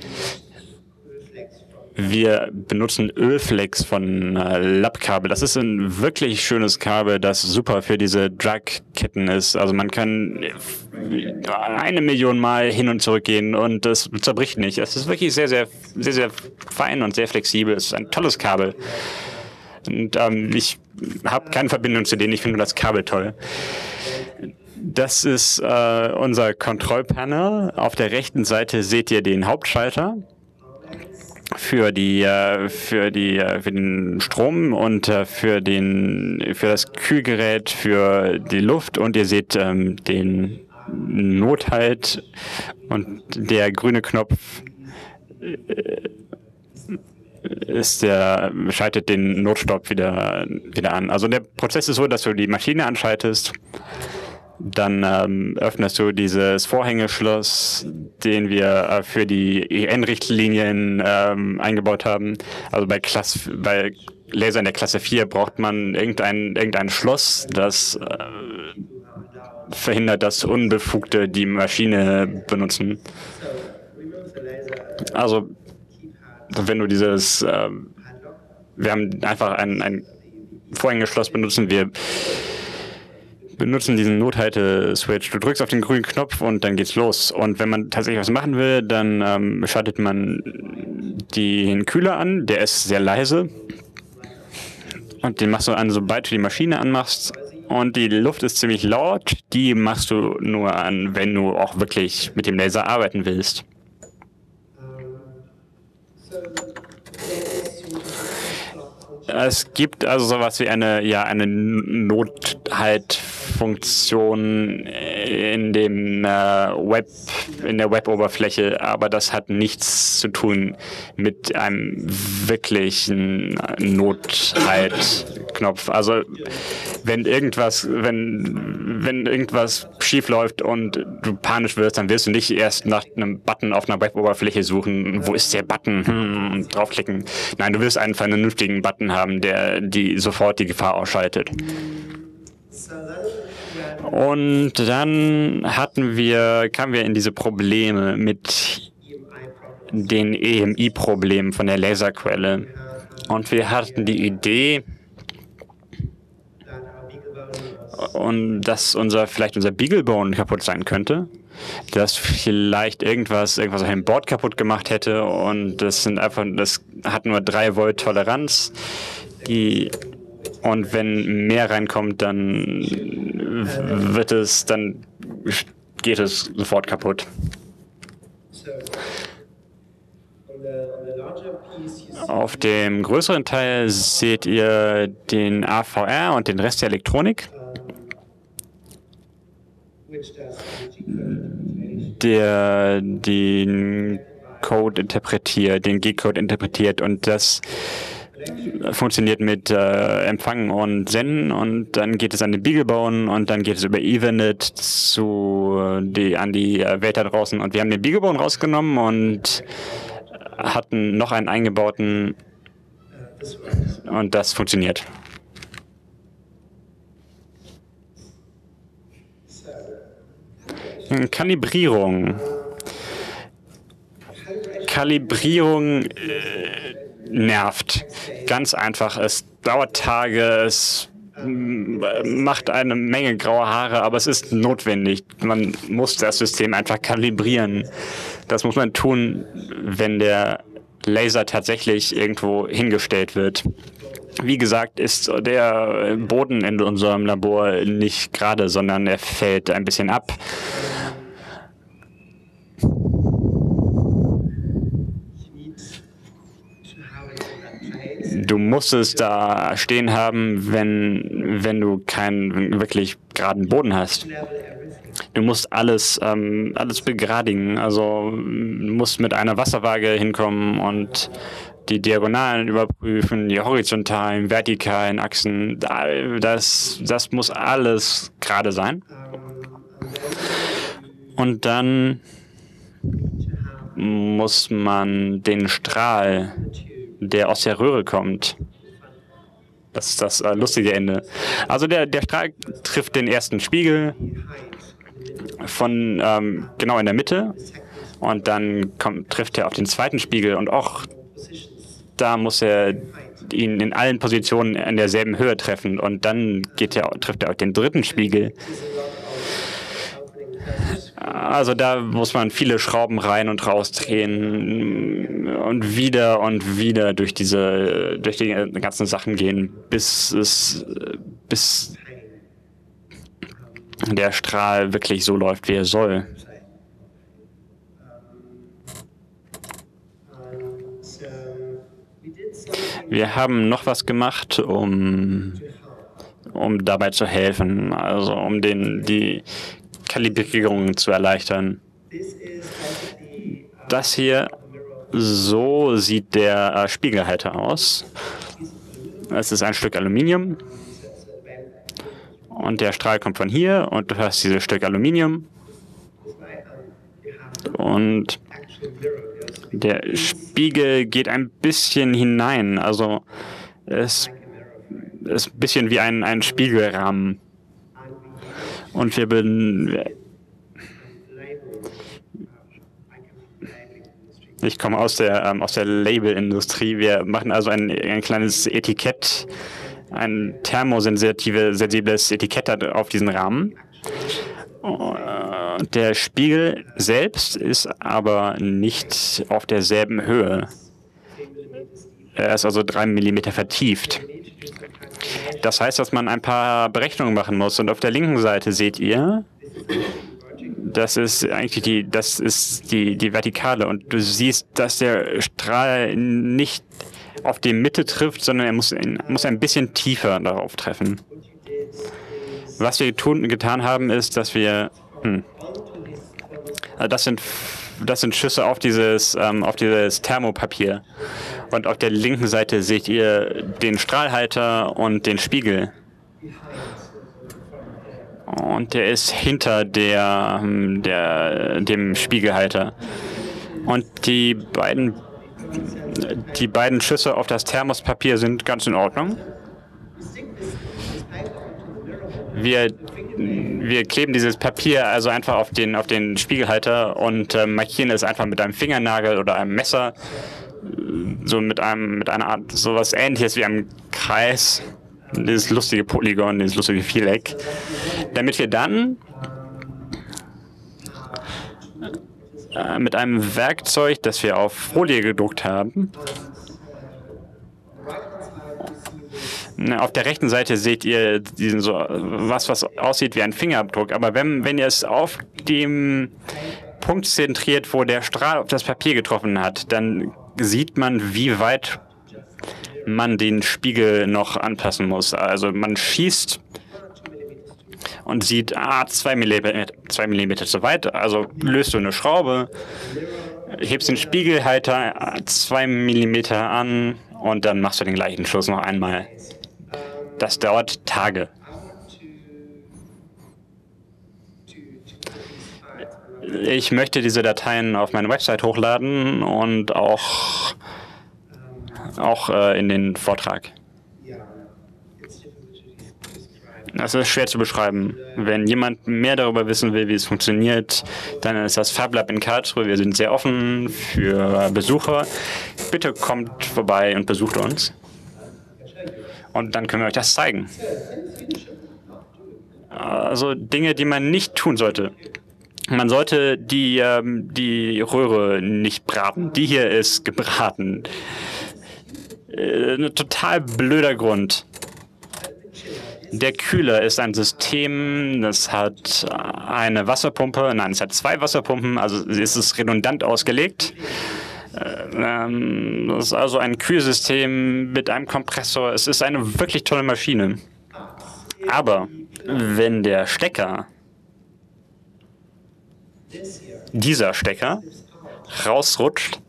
B: Wir benutzen Ölflex von äh, Lappkabel. Das ist ein wirklich schönes Kabel, das super für diese Drag-Ketten ist. Also man kann eine Million Mal hin und zurück gehen und das zerbricht nicht. Es ist wirklich sehr, sehr, sehr, sehr fein und sehr flexibel. Es ist ein tolles Kabel. Und ähm, ich habe keine Verbindung zu denen, ich finde nur das Kabel toll. Das ist äh, unser Kontrollpanel. Auf der rechten Seite seht ihr den Hauptschalter. für die äh, für die äh, für den Strom und äh, für den für das Kühlgerät, für die Luft, und ihr seht ähm, den Nothalt, und der grüne Knopf ist der schaltet den Notstopp wieder wieder an. Also der Prozess ist so, dass du die Maschine anschaltest. Dann ähm, öffnest du dieses Vorhängeschloss, den wir äh, für die E N-Richtlinien ähm, eingebaut haben. Also bei, Klasse, bei Lasern der Klasse vier braucht man irgendein, irgendein Schloss, das äh, verhindert, dass Unbefugte die Maschine benutzen. Also wenn du dieses, äh, wir haben einfach ein, ein Vorhängeschloss benutzen, wir benutzen diesen Nothalte-Switch. Du drückst auf den grünen Knopf und dann geht's los. Und wenn man tatsächlich was machen will, dann ähm, schaltet man den Kühler an. Der ist sehr leise. Und den machst du an, sobald du die Maschine anmachst. Und die Luft ist ziemlich laut. Die machst du nur an, wenn du auch wirklich mit dem Laser arbeiten willst. Es gibt also sowas wie eine, ja, eine Nothaltfunktion in dem äh, Web, in der Web-Oberfläche, aber das hat nichts zu tun mit einem wirklichen Nothaltknopf. Also wenn irgendwas, wenn, wenn irgendwas schief läuft und du panisch wirst, dann wirst du nicht erst nach einem Button auf einer Web-Oberfläche suchen. Wo ist der Button? Hm, draufklicken. Nein, du wirst einfach einen vernünftigen Button haben, der die sofort die Gefahr ausschaltet. Und dann hatten wir, kamen wir in diese Probleme mit den E M I-Problemen von der Laserquelle. Und wir hatten die Idee, und dass unser vielleicht unser Beaglebone kaputt sein könnte, dass vielleicht irgendwas irgendwas auf dem Board kaputt gemacht hätte, und das sind einfach das hat nur drei Volt Toleranz, die und wenn mehr reinkommt, dann wird es dann geht es sofort kaputt. Auf dem größeren Teil seht ihr den A V R und den Rest der Elektronik, der den Code interpretiert, den G-Code interpretiert, und das funktioniert mit äh, Empfangen und Senden, und dann geht es an den Beaglebone und dann geht es über Ethernet zu die, an die äh, Welt da draußen, und wir haben den Beaglebone rausgenommen und hatten noch einen eingebauten, und das funktioniert. Kalibrierung. Kalibrierung äh, nervt. Ganz einfach. Es dauert Tage, es macht eine Menge graue Haare, aber es ist notwendig. Man muss das System einfach kalibrieren. Das muss man tun, wenn der Laser tatsächlich irgendwo hingestellt wird. Wie gesagt, ist der Boden in unserem Labor nicht gerade, sondern er fällt ein bisschen ab. Du musst es da stehen haben, wenn, wenn du keinen wirklich geraden Boden hast. Du musst alles, ähm, alles begradigen. Also du musst mit einer Wasserwaage hinkommen und die Diagonalen überprüfen, die horizontalen, vertikalen Achsen. Das, das muss alles gerade sein. Und dann muss man den Strahl, der aus der Röhre kommt. Das ist das äh, lustige Ende. Also der, der Strahl trifft den ersten Spiegel von ähm, genau in der Mitte, und dann kommt, trifft er auf den zweiten Spiegel, und auch da muss er ihn in allen Positionen in derselben Höhe treffen, und dann geht er, trifft er auf den dritten Spiegel. Also da muss man viele Schrauben rein und raus drehen und wieder und wieder durch diese, durch die ganzen Sachen gehen, bis es, bis der Strahl wirklich so läuft, wie er soll. Wir haben noch was gemacht, um, um dabei zu helfen, also um den, die Kalibrierung zu erleichtern. Das hier, so sieht der äh, Spiegelhalter aus. Es ist ein Stück Aluminium und der Strahl kommt von hier und du hast dieses Stück Aluminium und der Spiegel geht ein bisschen hinein, also es ist ein bisschen wie ein, ein Spiegelrahmen. Und wir bin, ich komme aus der, ähm, aus der Labelindustrie. Wir machen also ein, ein kleines Etikett, ein thermosensibles Etikett auf diesen Rahmen. Der Spiegel selbst ist aber nicht auf derselben Höhe. Er ist also drei Millimeter vertieft. Das heißt, dass man ein paar Berechnungen machen muss. Und auf der linken Seite seht ihr, das ist eigentlich die, das ist die, die Vertikale. Und du siehst, dass der Strahl nicht auf die Mitte trifft, sondern er muss, muss ein bisschen tiefer darauf treffen. Was wir tun, getan haben, ist, dass wir, hm, also das sind, das sind Schüsse auf dieses, ähm, auf dieses Thermopapier. Und auf der linken Seite seht ihr den Strahlhalter und den Spiegel. Und der ist hinter der, der, dem Spiegelhalter. Und die beiden, die beiden Schüsse auf das Thermospapier sind ganz in Ordnung. Wir, wir kleben dieses Papier also einfach auf den, auf den Spiegelhalter und äh, markieren es einfach mit einem Fingernagel oder einem Messer. So mit einem, mit einer Art, sowas Ähnliches wie einem Kreis, dieses lustige Polygon, dieses lustige Viereck, damit wir dann äh, mit einem Werkzeug, das wir auf Folie gedruckt haben, auf der rechten Seite seht ihr diesen so was, was aussieht wie ein Fingerabdruck, aber wenn, wenn ihr es auf dem Punkt zentriert, wo der Strahl auf das Papier getroffen hat, dann sieht man, wie weit man den Spiegel noch anpassen muss. Also man schießt und sieht, ah, zwei Millimeter, zwei Millimeter zu weit. Also löst du eine Schraube, hebst den Spiegelhalter zwei Millimeter an und dann machst du den gleichen Schuss noch einmal. Das dauert Tage. Ich möchte diese Dateien auf meine Website hochladen und auch, auch äh, in den Vortrag. Das ist schwer zu beschreiben. Wenn jemand mehr darüber wissen will, wie es funktioniert, dann ist das FabLab in Karlsruhe. Wir sind sehr offen für Besucher. Bitte kommt vorbei und besucht uns. Und dann können wir euch das zeigen. Also Dinge, die man nicht tun sollte. Man sollte die, ähm, die Röhre nicht braten. Die hier ist gebraten. Äh, ein total blöder Grund. Der Kühler ist ein System, das hat eine Wasserpumpe, nein, es hat zwei Wasserpumpen, also ist es redundant ausgelegt. Ähm, das ist also ein Kühlsystem mit einem Kompressor. Es ist eine wirklich tolle Maschine. Aber wenn der Stecker, dieser Stecker, rausrutscht,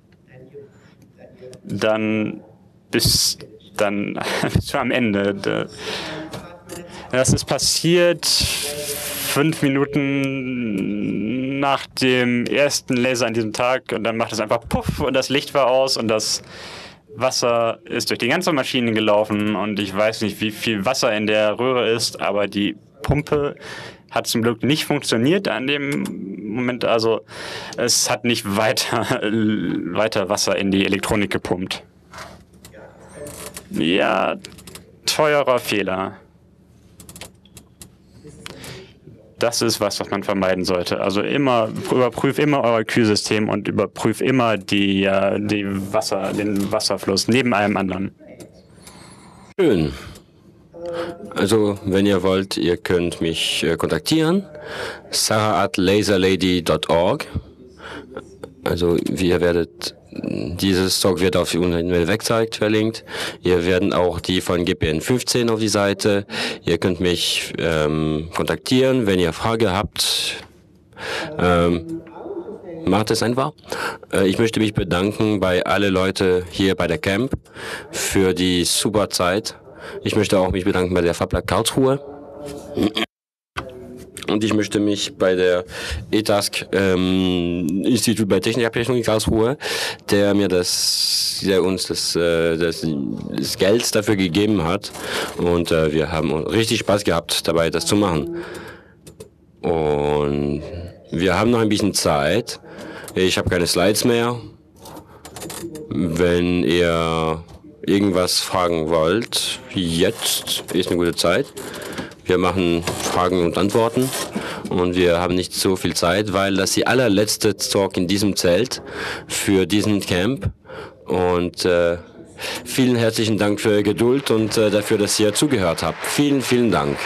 B: dann bist, dann bist du am Ende. Das ist passiert fünf Minuten nach dem ersten Laser an diesem Tag und dann macht es einfach puff und das Licht war aus und das Wasser ist durch die ganze Maschine gelaufen und ich weiß nicht, wie viel Wasser in der Röhre ist, aber die Pumpe hat zum Glück nicht funktioniert an dem Moment. Also es hat nicht weiter, weiter Wasser in die Elektronik gepumpt. Ja, teurer Fehler. Das ist was, was man vermeiden sollte. Also immer überprüft immer euer Kühlsystem und überprüft immer die, die Wasser, den Wasserfluss neben allem anderen.
A: Schön. Also, wenn ihr wollt, ihr könnt mich äh, kontaktieren. Sarah at laserlady dot org. Also, wie ihr werdet dieses Talk wird auf unserer Website verlinkt. Hier werden auch die von G P N fünfzehn auf die Seite. Ihr könnt mich ähm, kontaktieren, wenn ihr Frage habt. Ähm, macht es einfach. Äh, ich möchte mich bedanken bei alle Leute hier bei der Camp für die super Zeit. Ich möchte auch mich bedanken bei der FabLab Karlsruhe. Und ich möchte mich bei der E T A S C ähm, Institut bei Technikabrechnung in Karlsruhe, der mir das, der uns das, äh, das, das Geld dafür gegeben hat. Und äh, wir haben richtig Spaß gehabt dabei, das zu machen. Und wir haben noch ein bisschen Zeit. Ich habe keine Slides mehr. Wenn ihr irgendwas fragen wollt, jetzt ist eine gute Zeit. Wir machen Fragen und Antworten und wir haben nicht so viel Zeit, weil das die allerletzte Talk in diesem Zelt für diesen Camp. Und äh, vielen herzlichen Dank für Ihre Geduld und äh, dafür, dass ihr zugehört habt. Vielen, vielen Dank.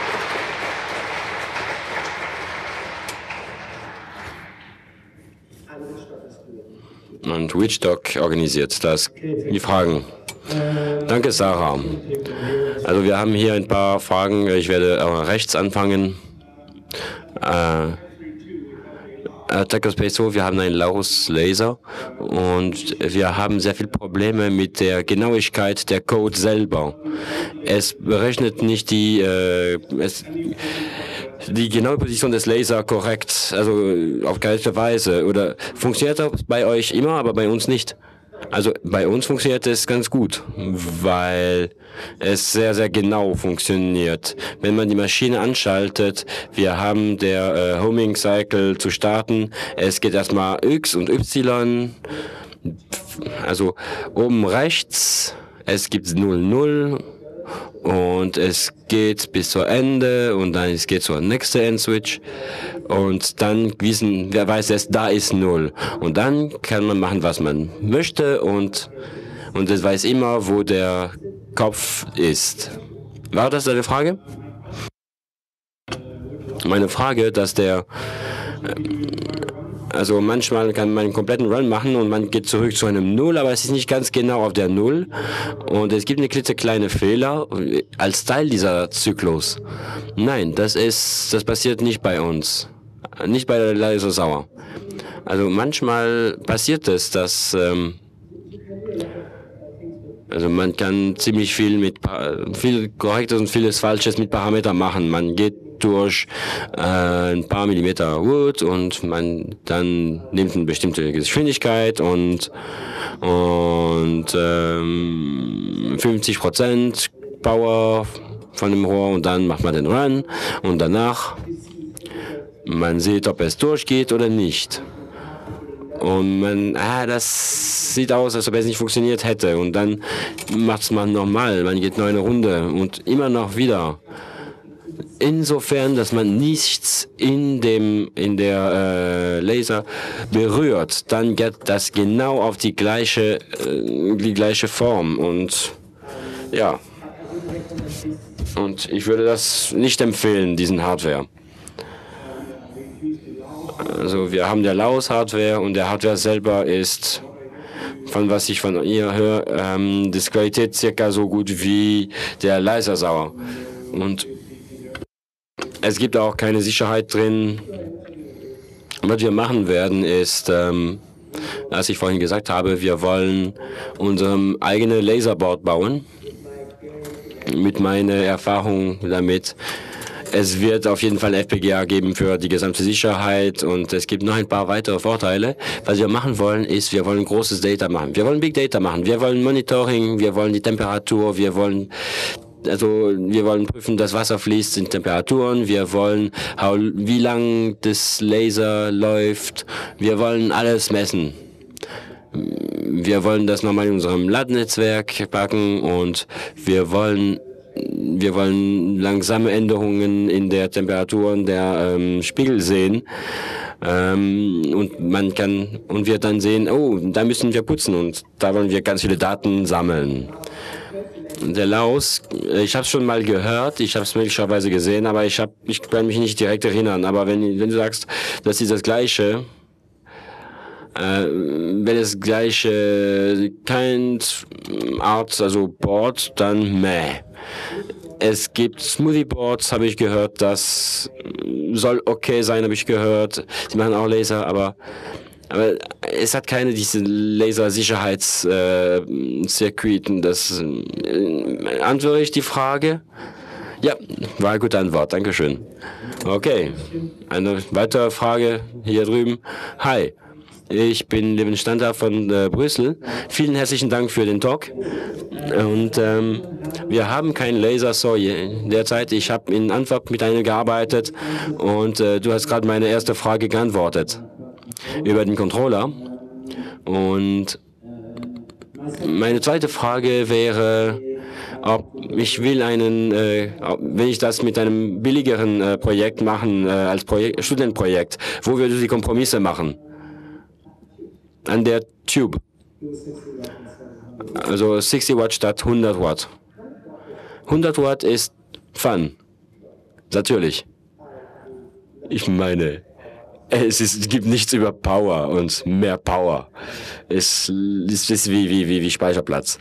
A: Und Witchdoc organisiert das. Die Fragen. Danke, Sarah. Also wir haben hier ein paar Fragen. Ich werde äh, rechts anfangen. Äh, Tacospace, wir haben einen Laurus Laser und wir haben sehr viele Probleme mit der Genauigkeit der Code selber. Es berechnet nicht die, äh, es, die genaue Position des Lasers korrekt, also auf korrekte Weise. Oder funktioniert das bei euch immer, aber bei uns nicht? Also bei uns funktioniert es ganz gut, weil es sehr, sehr genau funktioniert. Wenn man die Maschine anschaltet, wir haben der äh, Homing Cycle zu starten. Es geht erstmal X und Y, also oben rechts, es gibt null null und es geht bis zur Ende und dann es geht zur nächsten End-Switch und dann wissen, wer weiß es, da ist null und dann kann man machen, was man möchte und und es weiß immer, wo der Kopf ist. War das deine Frage? Meine Frage, dass der Also manchmal kann man einen kompletten Run machen und man geht zurück zu einem Null, aber es ist nicht ganz genau auf der Null. Und es gibt eine klitzekleine Fehler als Teil dieser Zyklus. Nein, das ist, das passiert nicht bei uns. Nicht bei der Lasersauer. Also manchmal passiert es, dass, ähm, also man kann ziemlich viel mit, viel Korrektes und vieles Falsches mit Parametern machen. Man geht durch äh, ein paar Millimeter Wood und man dann nimmt eine bestimmte Geschwindigkeit und und ähm, fünfzig Prozent Power von dem Rohr und dann macht man den Run und danach man sieht, ob es durchgeht oder nicht. Und man, ah, das sieht aus, als ob es nicht funktioniert hätte. Und dann macht man nochmal, man geht noch eine Runde und immer noch wieder. Insofern, dass man nichts in dem in der äh, Laser berührt, dann geht das genau auf die gleiche äh, die gleiche Form und ja. Und ich würde das nicht empfehlen, diesen Hardware. Also wir haben der Laus Hardware und der Hardware selber ist, von was ich von ihr höre, ähm, die Qualität circa so gut wie der Lasersauer. Und es gibt auch keine Sicherheit drin. Was wir machen werden ist, ähm, als ich vorhin gesagt habe, wir wollen unserem eigenen Laserboard bauen. Mit meiner Erfahrung damit. Es wird auf jeden Fall F P G A geben für die gesamte Sicherheit und es gibt noch ein paar weitere Vorteile. Was wir machen wollen, ist, wir wollen großes Data machen. Wir wollen Big Data machen. Wir wollen Monitoring, wir wollen die Temperatur, wir wollen Also wir wollen prüfen, dass Wasser fließt in Temperaturen. Wir wollen, how, wie lang das Laser läuft. Wir wollen alles messen. Wir wollen das nochmal in unserem L A D-Netzwerk packen und wir wollen wir wollen langsame Änderungen in der Temperaturen der ähm, Spiegel sehen. Ähm, und man kann und wir dann sehen, oh, da müssen wir putzen und da wollen wir ganz viele Daten sammeln. Der Laus, ich habe es schon mal gehört, ich habe es möglicherweise gesehen, aber ich, hab, ich kann mich nicht direkt erinnern. Aber wenn, wenn du sagst, das ist das Gleiche, Äh, wenn es gleiche kein Art, also Board, dann meh. Es gibt Smoothie Boards, habe ich gehört, das soll okay sein, habe ich gehört. Sie machen auch Laser, aber, aber es hat keine diese Lasersicherheitszirkuiten. Äh, das äh, antworte ich die Frage? Ja, war eine gute Antwort, Dankeschön. Okay, eine weitere Frage hier drüben. Hi. Ich bin Levin Stander von äh, Brüssel. Vielen herzlichen Dank für den Talk. Und ähm, wir haben keinen Laser so derzeit. Ich habe in Antwerp mit einem gearbeitet und äh, du hast gerade meine erste Frage geantwortet über den Controller. Und meine zweite Frage wäre, ob ich will einen, äh, wenn ich das mit einem billigeren äh, Projekt machen, äh, als Projekt, Studienprojekt, wo würde ich die Kompromisse machen? An der Tube. Also sechzig Watt statt hundert Watt. hundert Watt ist Fun. Natürlich. Ich meine, es, ist, es gibt nichts über Power und mehr Power. Es ist wie, wie, wie, wie Speicherplatz.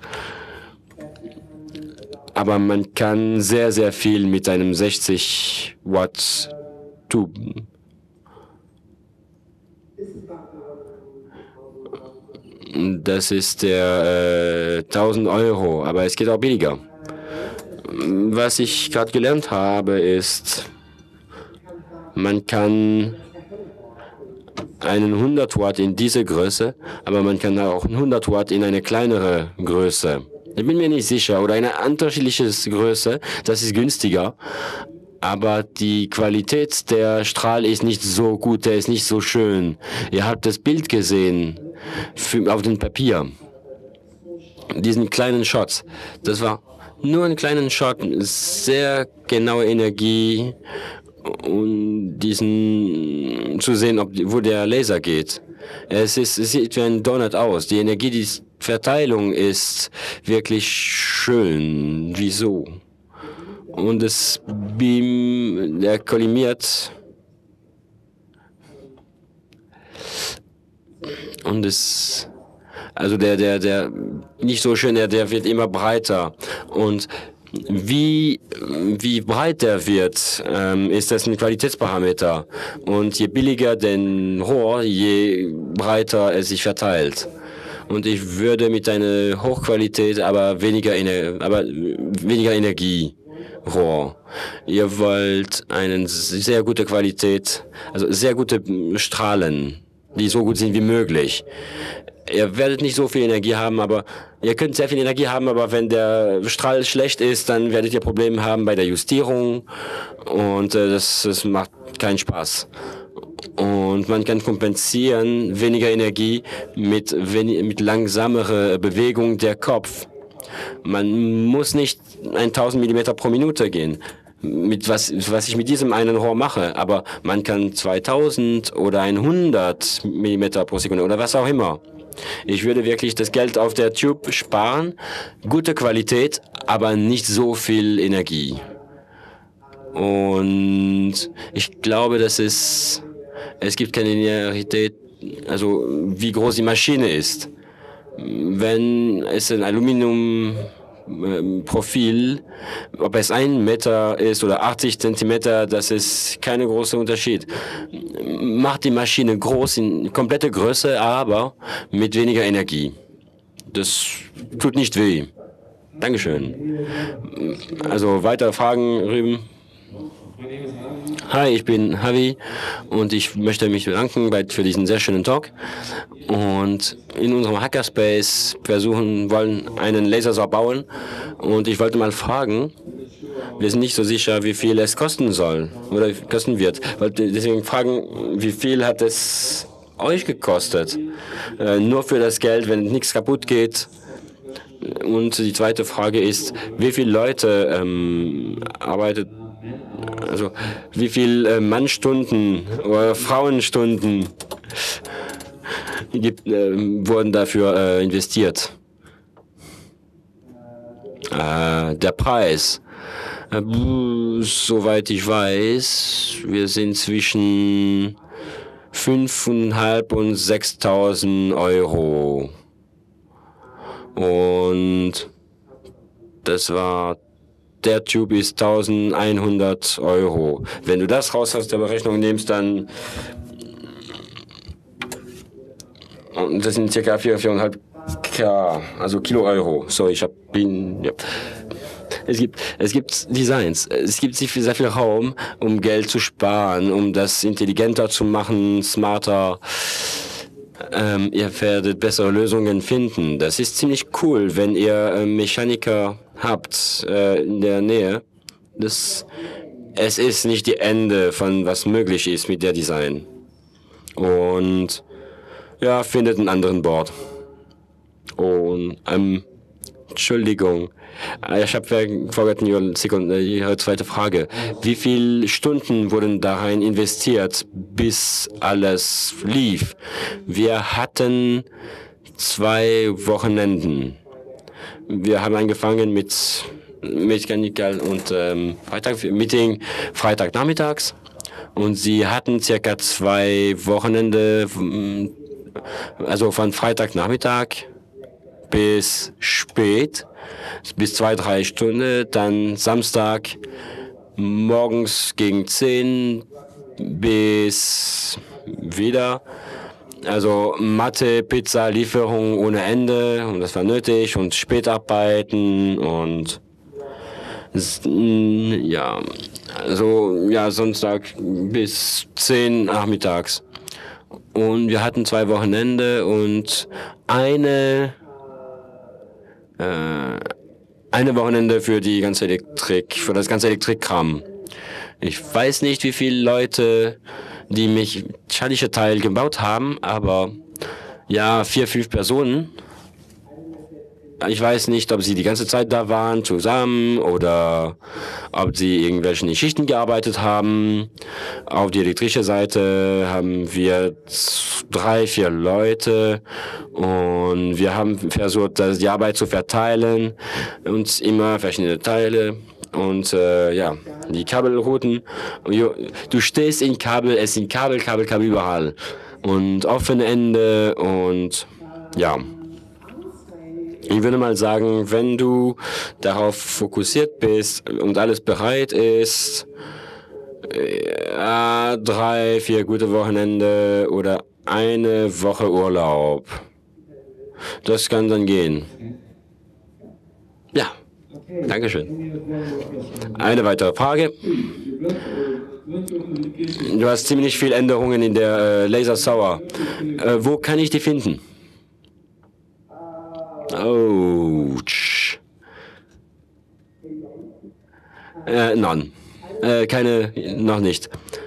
A: Aber man kann sehr, sehr viel mit einem sechzig Watt Tube. Das ist der äh, tausend Euro, aber es geht auch billiger. Was ich gerade gelernt habe, ist, man kann einen hundert Watt in diese Größe, aber man kann auch hundert Watt in eine kleinere Größe. Ich bin mir nicht sicher. Oder eine unterschiedliche Größe, das ist günstiger. Aber die Qualität der Strahl ist nicht so gut, der ist nicht so schön. Ihr habt das Bild gesehen für, auf dem Papier. Diesen kleinen Shot. Das war nur ein kleiner Shot, sehr genaue Energie, um diesen zu sehen, ob, wo der Laser geht. Es, ist, es sieht wie ein Donut aus. Die Energie, die Verteilung ist wirklich schön. Wieso? Und das Beam, der kollidiert. Und es, also der, der, der, nicht so schön, der, der wird immer breiter. Und wie, wie breit der wird, ähm, ist das ein Qualitätsparameter. Und je billiger den Rohr, je breiter es sich verteilt. Und ich würde mit einer Hochqualität, aber weniger, Ener aber weniger Energie Rohr. Ihr wollt eine sehr gute Qualität, also sehr gute Strahlen, die so gut sind wie möglich. Ihr werdet nicht so viel Energie haben, aber ihr könnt sehr viel Energie haben, aber wenn der Strahl schlecht ist, dann werdet ihr Probleme haben bei der Justierung und äh, das, das macht keinen Spaß. Und man kann kompensieren weniger Energie mit, mit langsamerer Bewegung der Kopf. Man muss nicht tausend Millimeter pro Minute gehen, mit was, was ich mit diesem einen Rohr mache, aber man kann zweitausend oder hundert Millimeter pro Sekunde oder was auch immer. Ich würde wirklich das Geld auf der Tube sparen, gute Qualität, aber nicht so viel Energie. Und ich glaube, das ist, es gibt keine Linearität, also wie groß die Maschine ist. Wenn es ein Aluminiumprofil, ob es ein Meter ist oder achtzig Zentimeter, das ist kein großer Unterschied. Macht die Maschine groß in komplette Größe, aber mit weniger Energie. Das tut nicht weh. Dankeschön. Also weitere Fragen drüben? Hi, ich bin Javi und ich möchte mich bedanken für diesen sehr schönen Talk. Und in unserem Hackerspace versuchen wollen einen Lasersaw bauen. Und ich wollte mal fragen, wir sind nicht so sicher, wie viel es kosten soll oder kosten wird. Wollte deswegen fragen, wie viel hat es euch gekostet? Äh, nur für das Geld, wenn nichts kaputt geht. Und die zweite Frage ist, wie viele Leute ähm, arbeitet, also wie viele äh, Mannstunden oder Frauenstunden gibt, äh, wurden dafür äh, investiert? Äh, der Preis, äh, soweit ich weiß, wir sind zwischen fünfeinhalb und sechstausend Euro. Und das war, der Tube ist eintausendeinhundert Euro. Wenn du das raus aus der Berechnung nimmst, dann, und das sind circa vier, viereinhalb K, also Kilo Euro. So, ich hab, bin, ja. Es gibt, es gibt Designs, es gibt sehr viel, sehr viel Raum, um Geld zu sparen, um das intelligenter zu machen, smarter. Ähm, ihr werdet bessere Lösungen finden. Das ist ziemlich cool, wenn ihr äh, Mechaniker habt äh, in der Nähe. Das, es ist nicht die Ende von was möglich ist mit der Design. Und ja, findet einen anderen Board. Und ähm, Entschuldigung, ich habe vergessen Ihre, Sekunde, Ihre zweite Frage. Wie viele Stunden wurden da rein investiert, bis alles lief? Wir hatten zwei Wochenenden. Wir haben angefangen mit Mechanical und ähm, Freitag, Meeting Freitagnachmittags. Und sie hatten circa zwei Wochenende, also von Freitagnachmittag bis spät, bis zwei, drei Stunden, dann Samstag morgens gegen zehn bis wieder. Also Mathe, Pizza, Lieferung ohne Ende und das war nötig und Spätarbeiten und ja, also ja, Sonntag bis zehn nachmittags. Und wir hatten zwei Wochenende und eine äh, eine Wochenende für die ganze Elektrik, für das ganze Elektrikkram. Ich weiß nicht, wie viele Leute die mechanische Teil gebaut haben, aber ja, vier, fünf Personen. Ich weiß nicht, ob sie die ganze Zeit da waren, zusammen, oder ob sie irgendwelchen Schichten gearbeitet haben. Auf die elektrische Seite haben wir drei, vier Leute und wir haben versucht, die Arbeit zu verteilen, uns immer verschiedene Teile und äh, ja, die Kabelrouten. Du stehst in Kabel, es sind Kabel, Kabel, Kabel überall und offene Ende und ja. Ich würde mal sagen, wenn du darauf fokussiert bist und alles bereit ist, äh, drei, vier gute Wochenende oder eine Woche Urlaub, das kann dann gehen. Ja, Dankeschön. Eine weitere Frage. Du hast ziemlich viele Änderungen in der äh, Laser Sauer. Äh, wo kann ich die finden? Autsch. Äh, nein. Äh, keine, noch nicht.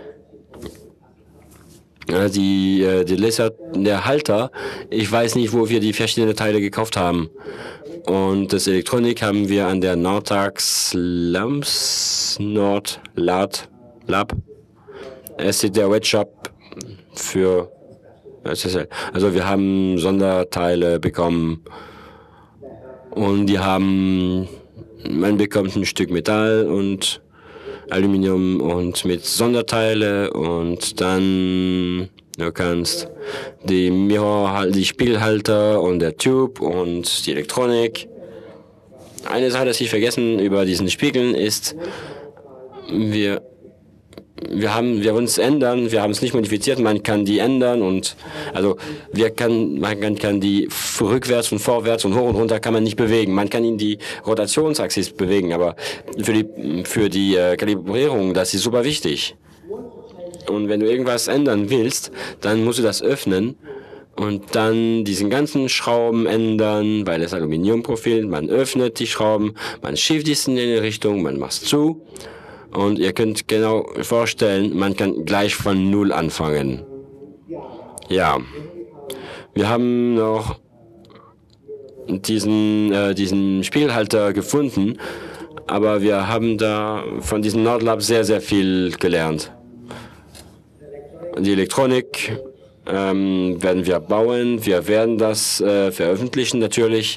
A: Äh, die, äh, die Laser, der Halter, ich weiß nicht, wo wir die verschiedenen Teile gekauft haben. Und das Elektronik haben wir an der Nortax Lamps, Nord Lab. Lab. Es ist der Webshop für, also wir haben Sonderteile bekommen. Und die haben, man bekommt ein Stück Metall und Aluminium und mit Sonderteile und dann du kannst die Mirror, die Spiegelhalter und der Tube und die Elektronik. Eine Sache, die ich vergessen über diesen Spiegeln ist, wir Wir haben, wir uns ändern, wir haben es nicht modifiziert, man kann die ändern und also wir kann, man kann, kann die rückwärts und vorwärts und hoch und runter kann man nicht bewegen. Man kann in die Rotationsachse bewegen, aber für die für die äh, Kalibrierung, das ist super wichtig. Und wenn du irgendwas ändern willst, dann musst du das öffnen und dann diesen ganzen Schrauben ändern, weil es Aluminiumprofil, man öffnet die Schrauben, man schiebt dies in eine Richtung, man macht es zu. Und ihr könnt genau vorstellen, man kann gleich von Null anfangen. Ja, wir haben noch diesen, äh, diesen Spiegelhalter gefunden, aber wir haben da von diesem Nordlab sehr, sehr viel gelernt. Die Elektronik ähm, werden wir bauen, wir werden das äh, veröffentlichen natürlich.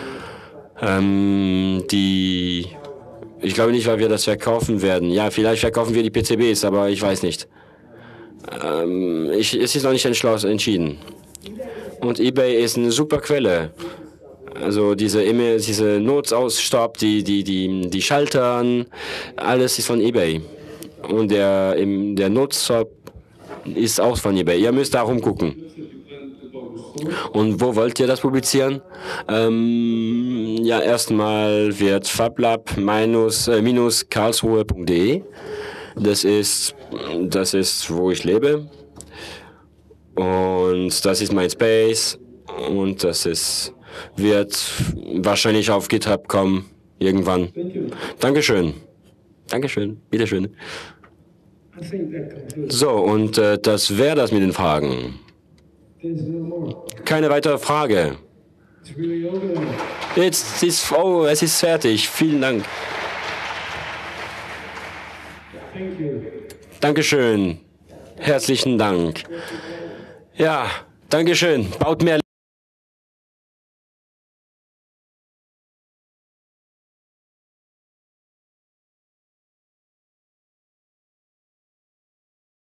A: Ähm, die Ich glaube nicht, weil wir das verkaufen werden. Ja, vielleicht verkaufen wir die P C Bs, aber ich weiß nicht. ähm, ich, es ist noch nicht entschlossen, entschieden. Und eBay ist eine super Quelle. Also diese, diese Notsausstaub, die, die, die, die Schaltern, alles ist von eBay. Und der, der Notsausstaub ist auch von eBay. Ihr müsst darum gucken. Und wo wollt ihr das publizieren? Ähm, ja, erstmal wird fablab minus karlsruhe punkt de. Das ist, das ist, wo ich lebe. Und das ist mein Space. Und das ist, wird wahrscheinlich auf GitHub kommen, irgendwann. Dankeschön. Dankeschön. Bitteschön. So, und äh, das wäre das mit den Fragen. Keine weitere Frage. Jetzt ist, oh, es ist fertig. Vielen Dank. Dankeschön. Herzlichen Dank. Ja, Dankeschön. Baut mehr